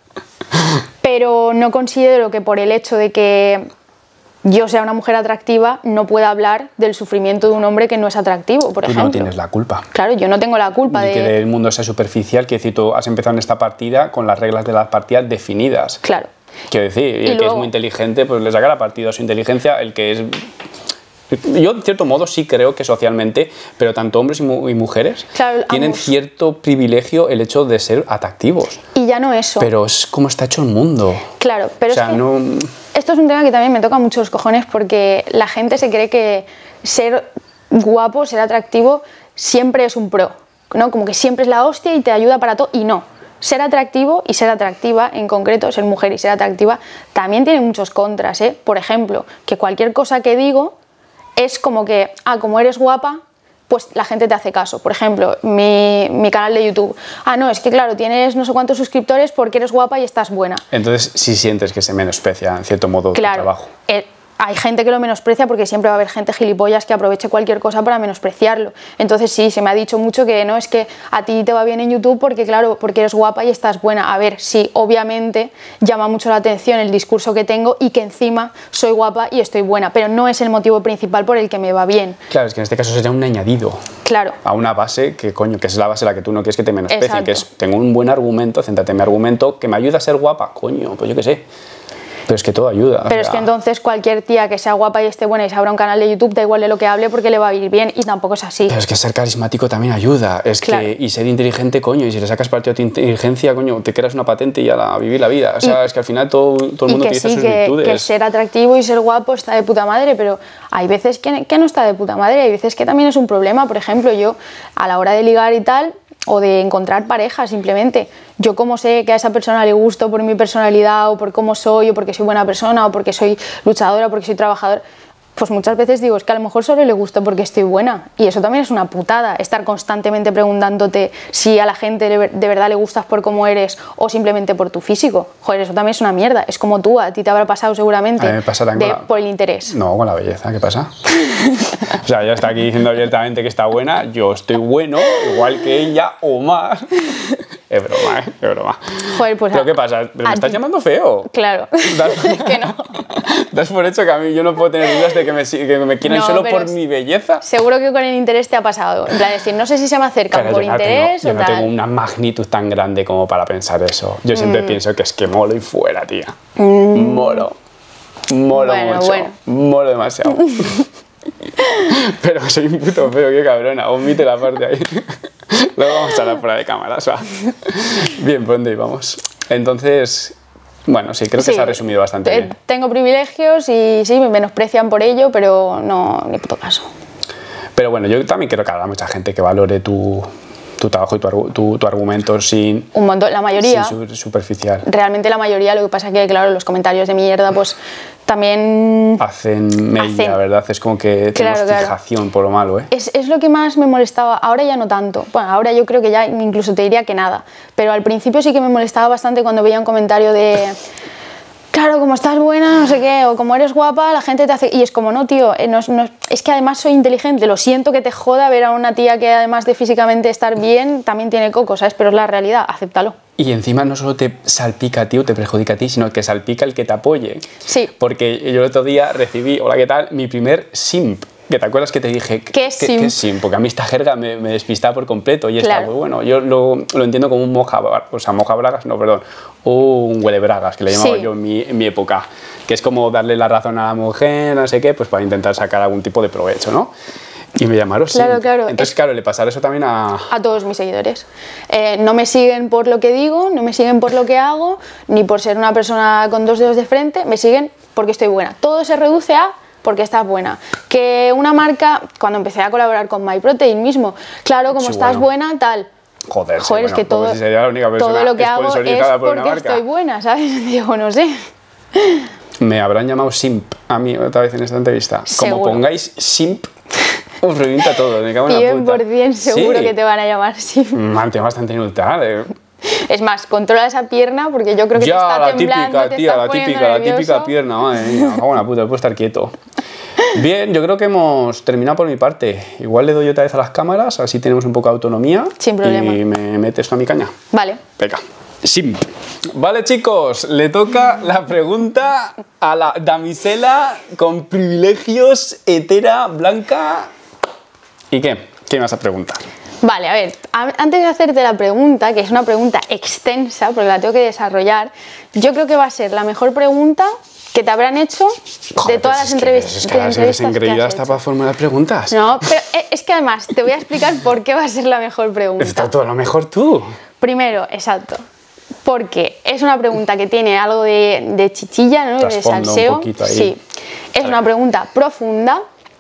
Pero no considero que por el hecho de que yo sea una mujer atractiva no pueda hablar del sufrimiento de un hombre que no es atractivo, por ejemplo. Tú no tienes la culpa. Claro, yo no tengo la culpa de que el mundo sea superficial. Quiero decir, tú has empezado en esta partida con las reglas de la partida definidas. Claro. Quiero decir, y el que es muy inteligente, pues le saca la partida a su inteligencia. El que es... Yo, en cierto modo, sí creo que socialmente, pero tanto hombres y mujeres tienen cierto privilegio el hecho de ser atractivos. Y ya no eso. Pero es como está hecho el mundo. Claro, pero o sea, esto es un tema que también me toca mucho los cojones porque la gente se cree que ser guapo, ser atractivo, siempre es un pro, ¿no? Como que siempre es la hostia y te ayuda para todo, y no. Ser atractivo y ser atractiva, en concreto, ser mujer y ser atractiva, también tiene muchos contras, ¿eh? Por ejemplo, que cualquier cosa que digo es como que, como eres guapa, pues la gente te hace caso. Por ejemplo, mi canal de YouTube. No, es que claro, tienes no sé cuántos suscriptores porque eres guapa y estás buena. Entonces sí sientes que se menosprecia, en cierto modo, tu trabajo. hay gente que lo menosprecia porque siempre va a haber gente gilipollas que aproveche cualquier cosa para menospreciarlo. Entonces sí, se me ha dicho mucho que no, es que a ti te va bien en YouTube porque claro, porque eres guapa y estás buena. A ver, sí, obviamente llama mucho la atención el discurso que tengo y que encima soy guapa y estoy buena, pero no es el motivo principal por el que me va bien. Claro, es que en este caso sería un añadido. Claro. A una base que, coño, que es la base a la que tú no quieres que te menosprecien, que es, tengo un buen argumento, céntrate en mi argumento, que me ayuda a ser guapa, coño, pues yo qué sé. Pero es que todo ayuda. Pero es que entonces cualquier tía que sea guapa y esté buena y se abra un canal de YouTube, da igual de lo que hable porque le va a ir bien y tampoco es así. Pero es que ser carismático también ayuda. Es claro. Y ser inteligente, coño, y si le sacas partido a tu inteligencia, coño, te creas una patente y a vivir la vida. O sea, es que al final todo el mundo utiliza sus virtudes. Que ser atractivo y ser guapo está de puta madre, pero hay veces que no está de puta madre, hay veces que también es un problema. Por ejemplo, yo a la hora de ligar y tal, o de encontrar pareja simplemente, yo como sé que a esa persona le gusto por mi personalidad o por cómo soy o porque soy buena persona o porque soy luchadora o porque soy trabajadora, pues muchas veces digo, es que a lo mejor solo le gusto porque estoy buena, y eso también es una putada, estar constantemente preguntándote si a la gente de verdad le gustas por cómo eres o simplemente por tu físico. Joder, eso también es una mierda, es como tú, a ti te habrá pasado seguramente. A mí me pasa por el interés. No, con la belleza, ¿qué pasa? O sea, ella está aquí diciendo abiertamente que está buena, yo estoy bueno, igual que ella o más. Es broma, es broma. Joder, pues ¿Pero qué pasa? ¿Pero me estás llamando feo? Claro, es que no. Das por hecho que a mí yo no puedo tener dudas de que me quieran solo por mi belleza. Seguro que con el interés te ha pasado. En plan, decir, no sé si se me acercan por interés o tal. Yo no tengo una magnitud tan grande como para pensar eso. Yo siempre pienso que es que molo y fuera, tía. Molo mucho. Molo demasiado. Pero que soy un puto feo, qué cabrona. Omite la parte ahí. Luego vamos a hablar fuera de cámara, o sea. Bien, ¿por dónde íbamos? Entonces, bueno, sí, creo que se ha resumido bastante bien. Tengo privilegios y sí, me menosprecian por ello, pero no, ni puto caso. Pero bueno, yo también creo que habrá mucha gente que valore tu trabajo y tu argumento sin... Un montón, la mayoría. Sin superficial. Realmente la mayoría, lo que pasa es que, claro, los comentarios de mierda, pues también... Hacen mella, la verdad, es como que tenemos fijación por lo malo, ¿eh? Es lo que más me molestaba, ahora ya no tanto. Bueno, ahora yo creo que ya incluso te diría que nada. Pero al principio sí que me molestaba bastante cuando veía un comentario de... Claro, como estás buena, no sé qué, o como eres guapa, la gente te hace... Y es como, no, tío, es que además soy inteligente, lo siento que te joda ver a una tía que además de físicamente estar bien, también tiene coco, ¿sabes? Pero es la realidad, acéptalo. Y encima no solo te salpica a ti o te perjudica a ti, sino que salpica el que te apoye. Sí. Porque yo el otro día recibí, hola, ¿qué tal?, mi primer simp. ¿Que te acuerdas que te dije? ¿Qué es simp? ¿Qué es simp? Porque a mí esta jerga me despistaba por completo y está muy bueno. Yo lo entiendo como un mojabragas, no, perdón, un huelebragas, que le llamaba yo en mi época, que es como darle la razón a la mujer, no sé qué, pues para intentar sacar algún tipo de provecho, ¿no? Y me llamaron simp. Claro. Entonces, claro, le pasará eso también a todos mis seguidores. No me siguen por lo que digo, no me siguen por lo que hago, ni por ser una persona con dos dedos de frente, me siguen porque estoy buena. Todo se reduce a porque estás buena. Que una marca, cuando empecé a colaborar con MyProtein mismo, claro, como estás buena, tal. Joder, es que todo, si sería la única persona todo lo que hago es porque marca. Estoy buena, ¿sabes? Digo, no sé. Me habrán llamado simp a mí otra vez en esta entrevista. Seguro. Como pongáis simp, os revienta todo, me cago en la puta. 100% seguro que te van a llamar simp. Mantengo bastante neutral, Es más, controla esa pierna porque yo creo que te está temblando, la típica pierna, madre mía, me cago en la puta, puedo estar quieto. Bien, yo creo que hemos terminado por mi parte. Igual le doy otra vez a las cámaras, así tenemos un poco de autonomía. Sin problema. Y me metes a mi caña. Vale. Venga. Simp. Vale, chicos, le toca la pregunta a la damisela con privilegios, hetera, blanca. ¿Y qué? ¿Qué me vas a preguntar? Vale, a ver, antes de hacerte la pregunta, que es una pregunta extensa, porque la tengo que desarrollar, yo creo que va a ser la mejor pregunta que te habrán hecho de todas las entrevistas. Es que ahora eres engreída hasta para formular preguntas. No, pero es que además te voy a explicar por qué va a ser la mejor pregunta. Está todo lo mejor tú. Primero, exacto, porque es una pregunta que tiene algo de chichilla, ¿no? De salseo. Sí, es una pregunta profunda.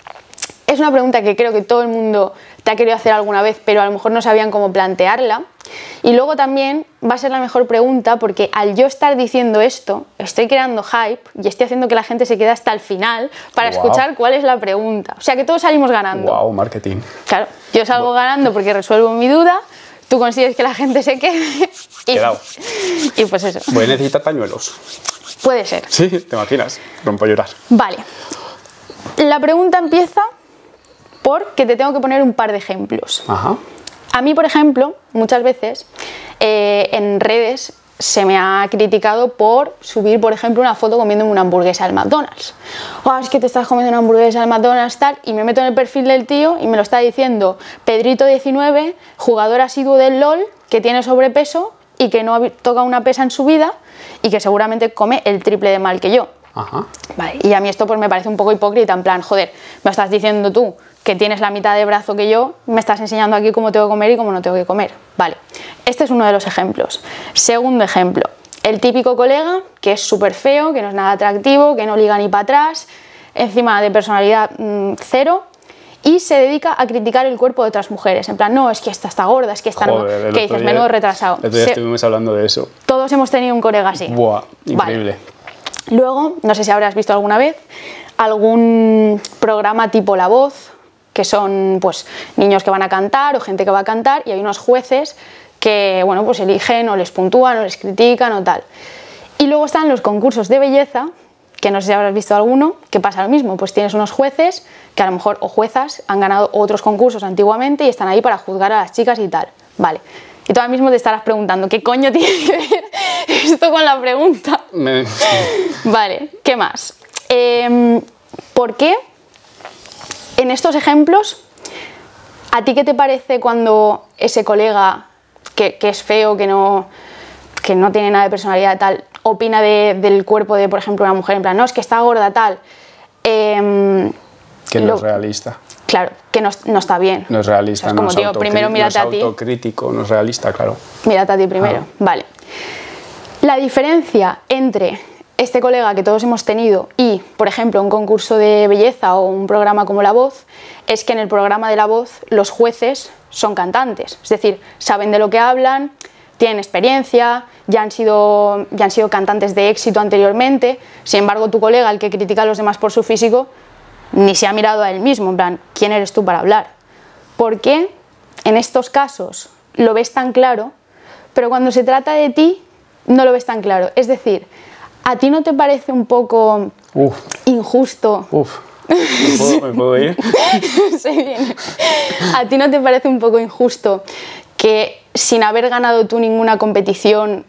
Es una pregunta que creo que todo el mundo te ha querido hacer alguna vez, pero a lo mejor no sabían cómo plantearla. Y luego también va a ser la mejor pregunta porque al yo estar diciendo esto, estoy creando hype y estoy haciendo que la gente se quede hasta el final para escuchar cuál es la pregunta. O sea que todos salimos ganando. Wow, marketing. Claro, yo salgo ganando porque resuelvo mi duda, tú consigues que la gente se quede y pues eso. Voy a necesitar pañuelos. Puede ser. Sí, te imaginas, rompo a llorar. Vale. La pregunta empieza porque te tengo que poner un par de ejemplos. Ajá. A mí, por ejemplo, muchas veces en redes se me ha criticado por subir, por ejemplo, una foto comiéndome una hamburguesa al McDonald's. Oh, es que te estás comiendo una hamburguesa al McDonald's, tal, y me meto en el perfil del tío y me lo está diciendo Pedrito19, jugador asiduo del LOL, que tiene sobrepeso y que no toca una pesa en su vida y que seguramente come el triple de mal que yo. Ajá. Vale, y a mí esto pues me parece un poco hipócrita, en plan, joder, me estás diciendo tú que tienes la mitad de brazo que yo, me estás enseñando aquí cómo tengo que comer y cómo no tengo que comer. Vale, este es uno de los ejemplos. Segundo ejemplo, el típico colega que es súper feo, que no es nada atractivo, que no liga ni para atrás, encima de personalidad cero, y se dedica a criticar el cuerpo de otras mujeres. En plan, no, es que esta está gorda, es que esta no. ¿Qué dices? Menudo retrasado. El otro día estuvimos hablando de eso. Todos hemos tenido un colega así. Buah, increíble. Vale. Luego, no sé si habrás visto alguna vez algún programa tipo La Voz, que son pues niños que van a cantar o gente que va a cantar, y hay unos jueces que, bueno, pues eligen o les puntúan o les critican o tal. Y luego están los concursos de belleza, que no sé si habrás visto alguno, que pasa lo mismo, pues tienes unos jueces que a lo mejor, o juezas, han ganado otros concursos antiguamente y están ahí para juzgar a las chicas y tal. Vale. Y tú ahora mismo te estarás preguntando, ¿qué coño tiene que ver esto con la pregunta? Vale, ¿qué más? ¿Por qué en estos ejemplos, a ti qué te parece cuando ese colega que es feo, que no tiene nada de personalidad tal, opina del cuerpo de, por ejemplo, una mujer, en plan, no, es que está gorda tal? Que no es realista. Claro, que no está bien. No es realista, o sea, es como, no tío, primero mírate a ti. No es autocrítico, no es realista, claro. Mírate a ti primero, vale. La diferencia entre este colega que todos hemos tenido y, por ejemplo, un concurso de belleza o un programa como La Voz, es que en el programa de La Voz los jueces son cantantes, es decir, saben de lo que hablan, tienen experiencia, ya han sido cantantes de éxito anteriormente. Sin embargo, tu colega, el que critica a los demás por su físico, ni se ha mirado a él mismo, en plan, ¿quién eres tú para hablar? ¿Por qué en estos casos lo ves tan claro, pero cuando se trata de ti no lo ves tan claro? Es decir, ¿a ti no te parece un poco injusto? ¿Me puedo ir? Se viene. ¿A ti no te parece un poco injusto que sin haber ganado tú ninguna competición,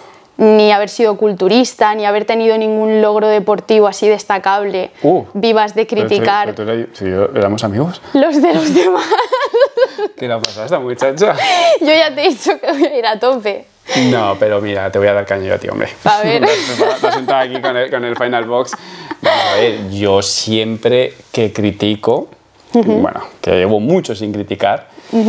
ni haber sido culturista, ni haber tenido ningún logro deportivo así destacable, vivas de criticar? Si éramos amigos. Los de los demás. ¿Qué le ha pasado a esta muchacha? Yo ya te he dicho que voy a ir a tope. No, pero mira, te voy a dar caño a ti, hombre. A ver. Te has sentado aquí con el Final Box. Vamos a ver, yo siempre que critico, bueno, que llevo mucho sin criticar,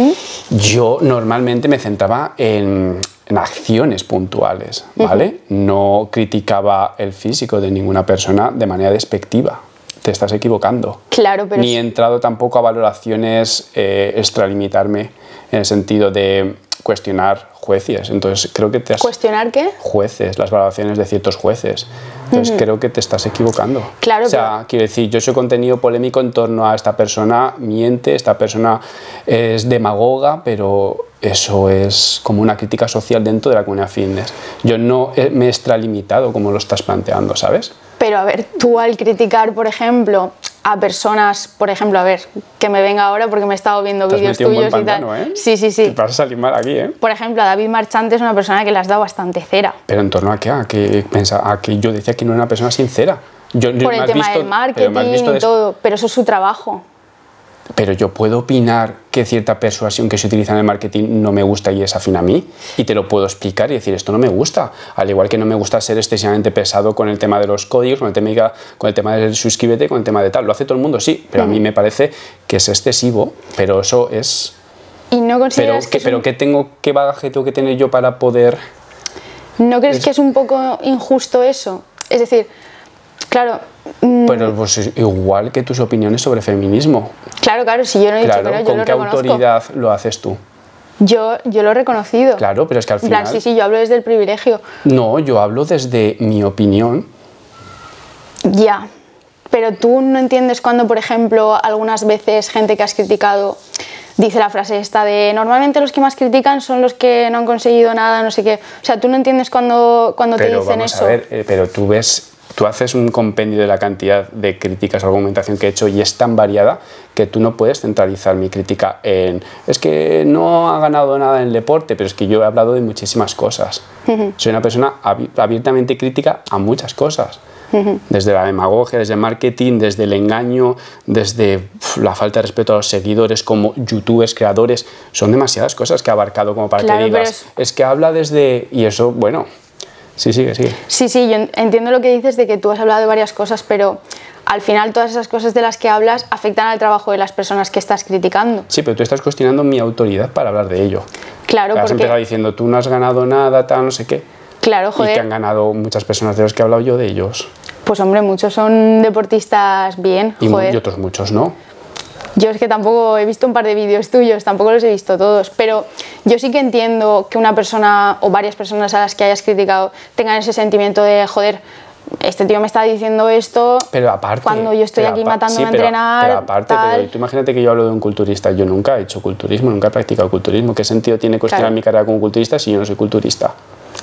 yo normalmente me centraba en acciones puntuales, ¿vale? No criticaba el físico de ninguna persona de manera despectiva. Te estás equivocando. Claro, pero... Ni he entrado tampoco a valoraciones extralimitarme en el sentido de cuestionar jueces. Entonces creo que te has... ¿Cuestionar qué? Jueces, las valoraciones de ciertos jueces. Entonces creo que te estás equivocando. Claro, o sea, quiero decir, yo soy contenido polémico en torno a esta persona miente, esta persona es demagoga, pero eso es como una crítica social dentro de la comunidad fitness. Yo no me he extralimitado como lo estás planteando, ¿sabes? Pero a ver, tú al criticar, por ejemplo, a personas, por ejemplo, a ver, que me venga ahora porque me he estado viendo vídeos tuyos y tal. ¿Eh? Sí. Te vas a salir mal aquí, ¿eh? Por ejemplo, a David Marchante es una persona que le has dado bastante cera. ¿Pero en torno a qué? ¿A que yo decía que no era una persona sincera? Por el tema del marketing y todo, pero eso es su trabajo. Pero yo puedo opinar que cierta persuasión que se utiliza en el marketing no me gusta y es afín a mí, y te lo puedo explicar y decir, esto no me gusta. Al igual que no me gusta ser excesivamente pesado con el tema de los códigos, con el tema del suscríbete, con el tema de tal. Lo hace todo el mundo, sí, pero a mí me parece que es excesivo, pero eso es... ¿Y no consideras ¿qué bagaje tengo que tener yo para poder...? ¿No crees que es un poco injusto eso? Es decir, claro... Pero pues igual que tus opiniones sobre feminismo. Claro, si yo no he dicho que no, yo lo reconozco. ¿Con qué autoridad lo haces tú? Yo lo he reconocido. Claro, pero es que al final... Sí, yo hablo desde el privilegio. No, yo hablo desde mi opinión. Ya, Pero tú no entiendes cuando, por ejemplo, algunas veces gente que has criticado dice la frase esta de normalmente los que más critican son los que no han conseguido nada, no sé qué. O sea, tú no entiendes cuando te dicen vamos eso. A ver, pero tú haces un compendio de la cantidad de críticas o argumentación que he hecho y es tan variada que tú no puedes centralizar mi crítica en es que no ha ganado nada en el deporte, pero es que yo he hablado de muchísimas cosas. Soy una persona abiertamente crítica a muchas cosas. Desde la demagogia, desde el marketing, desde el engaño, desde la falta de respeto a los seguidores como youtubers, creadores. Son demasiadas cosas que ha abarcado como para que digas. Es que habla desde... Y eso, bueno... Sí, sigue. Sí, yo entiendo lo que dices de que tú has hablado de varias cosas, pero al final todas esas cosas de las que hablas afectan al trabajo de las personas que estás criticando. Sí, pero tú estás cuestionando mi autoridad para hablar de ello. Claro, porque... Has empezado diciendo, tú no has ganado nada, tal, no sé qué. Claro, joder. Y que han ganado muchas personas de las que he hablado yo de ellos. Pues hombre, muchos son deportistas bien, joder. Y otros muchos no. Yo es que tampoco he visto un par de vídeos tuyos, tampoco los he visto todos, pero yo sí que entiendo que una persona o varias personas a las que hayas criticado tengan ese sentimiento de, joder, este tío me está diciendo esto, pero aparte, cuando yo estoy aquí matándome a entrenar, pero aparte, pero tú imagínate que yo hablo de un culturista, yo nunca he hecho culturismo, nunca he practicado culturismo, ¿qué sentido tiene cuestionar mi carrera como culturista si yo no soy culturista?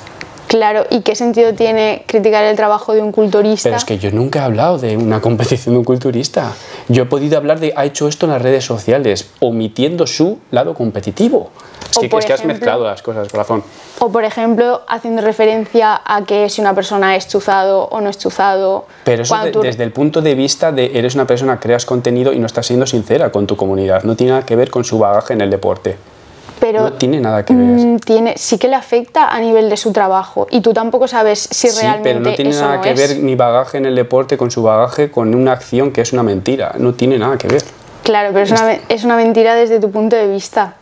Claro, ¿y qué sentido tiene criticar el trabajo de un culturista? Pero es que yo nunca he hablado de una competición de un culturista. Yo he podido hablar de ha hecho esto en las redes sociales, omitiendo su lado competitivo. Es que has mezclado las cosas, corazón. O por ejemplo, haciendo referencia a que si una persona es chuzado o no es chuzado... Pero eso desde el punto de vista de eres una persona, creas contenido y no estás siendo sincera con tu comunidad. No tiene nada que ver con su bagaje en el deporte. Pero no tiene nada que ver. Sí que le afecta a nivel de su trabajo y tú tampoco sabes si realmente pero no tiene eso nada no que es. ver mi bagaje en el deporte con su bagaje con una acción que es una mentira. No tiene nada que ver. Claro, pero es una mentira desde tu punto de vista.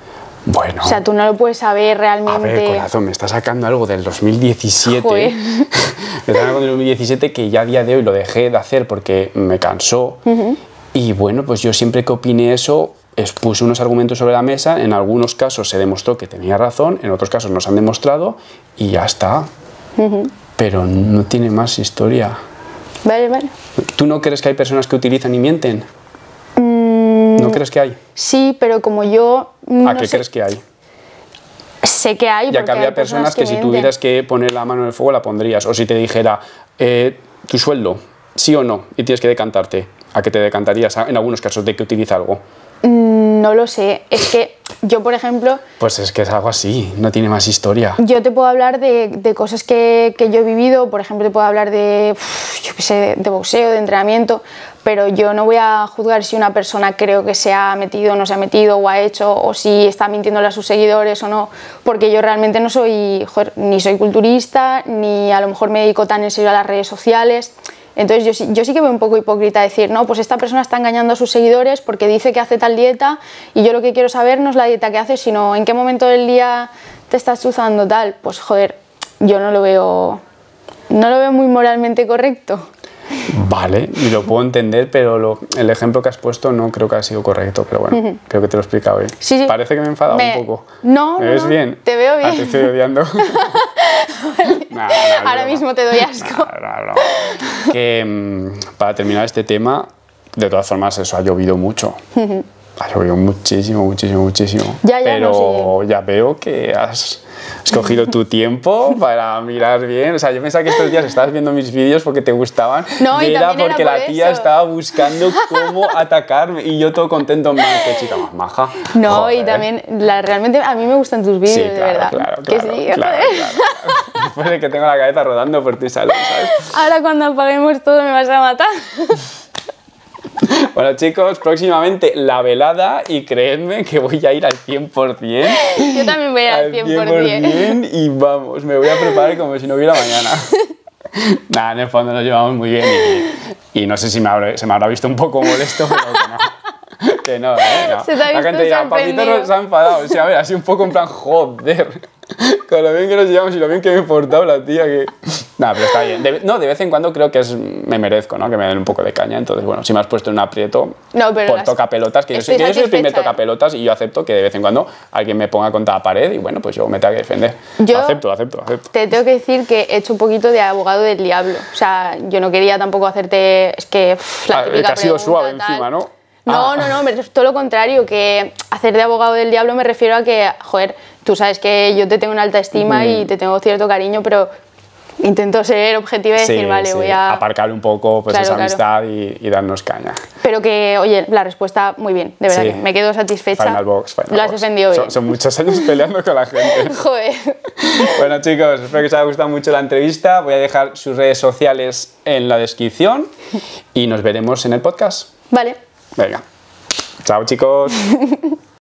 Bueno. O sea, tú no lo puedes saber realmente. A ver, corazón, me está sacando algo del 2017. Joder. Me está sacando algo del 2017 que ya a día de hoy lo dejé de hacer porque me cansó. Y bueno, pues yo siempre que opiné eso... Expuse unos argumentos sobre la mesa, en algunos casos se demostró que tenía razón, en otros casos no se han demostrado y ya está. Pero no tiene más historia. Vale. ¿Tú no crees que hay personas que utilizan y mienten? ¿No crees que hay? Sí, pero como yo... ¿A qué crees que hay? Sé que hay, ya que había personas que si tuvieras que poner la mano en el fuego la pondrías. O si te dijera, tu sueldo, sí o no, y tienes que decantarte, ¿a qué te decantarías en algunos casos de que utiliza algo? No lo sé, es que yo, por ejemplo... Pues es que es algo así, no tiene más historia. Yo te puedo hablar de cosas que yo he vivido, por ejemplo, te puedo hablar de, yo qué sé, de boxeo, de entrenamiento, pero yo no voy a juzgar si una persona creo que se ha metido o no se ha metido, o ha hecho, o si está mintiéndole a sus seguidores o no, porque yo realmente no soy, ni soy culturista, ni a lo mejor me dedico tan en serio a las redes sociales. Entonces yo sí que veo un poco hipócrita decir, no, pues esta persona está engañando a sus seguidores porque dice que hace tal dieta y yo lo que quiero saber no es la dieta que hace, sino en qué momento del día te estás chuzando tal. Pues joder, yo no lo veo muy moralmente correcto. Vale, y lo puedo entender, pero el ejemplo que has puesto no creo que haya sido correcto, pero bueno, creo que te lo he explicado bien. Sí. Parece que me he enfadado un poco. No, ¿Me ves bien? Te veo bien. Te estoy odiando. Ahora mismo te doy asco. Que para terminar este tema, de todas formas, eso ha llovido mucho. Ha llovido muchísimo. Pero ya veo que has cogido tu tiempo para mirar bien. O sea, yo pensaba que estos días estabas viendo mis vídeos porque te gustaban. No, y era porque era la tía estaba buscando cómo atacarme. Y yo todo contento, qué chica más maja. No, joder. Y también, realmente a mí me gustan tus vídeos, sí, de verdad. Claro. Después de que tengo la cabeza rodando por tu salón, ¿sabes? Ahora cuando apaguemos todo me vas a matar. Bueno, chicos, próximamente la velada y creedme que voy a ir al 100%. Yo también voy a ir al 100%. Y vamos, me voy a preparar como si no hubiera mañana. Nada, en el fondo nos llevamos muy bien y no sé si se me habrá visto un poco molesto, pero que no. No. Se te ha la gente dirá, Papito se ha enfadado. O sea, a ver, así un poco en plan, joder, con lo bien que nos llevamos y lo bien que me he portado la tía, que... No, pero está bien. De vez en cuando creo que me merezco, ¿no? Que me den un poco de caña. Entonces, bueno, si me has puesto en un aprieto por tocapelotas, que yo soy el primer tocapelotas y yo acepto que de vez en cuando alguien me ponga contra la pared y bueno, pues yo me tengo que defender. Yo lo acepto. Te tengo que decir que he hecho un poquito de abogado del diablo. O sea, yo no quería tampoco hacerte... Es que la típica que ha sido suave tal. encima, ¿no? No, todo lo contrario, que hacer de abogado del diablo me refiero a que, joder, tú sabes que yo te tengo una alta estima y te tengo cierto cariño, pero intento ser objetiva y decir, vale, voy a... aparcar un poco pues, esa amistad y darnos caña. Pero que, oye, la respuesta muy bien, de verdad, que me quedo satisfecha. Final box. Lo has defendido bien. Son muchos años peleando con la gente. Joder. Bueno, chicos, espero que os haya gustado mucho la entrevista. Voy a dejar sus redes sociales en la descripción y nos veremos en el podcast. Vale. Venga. Chao, chicos.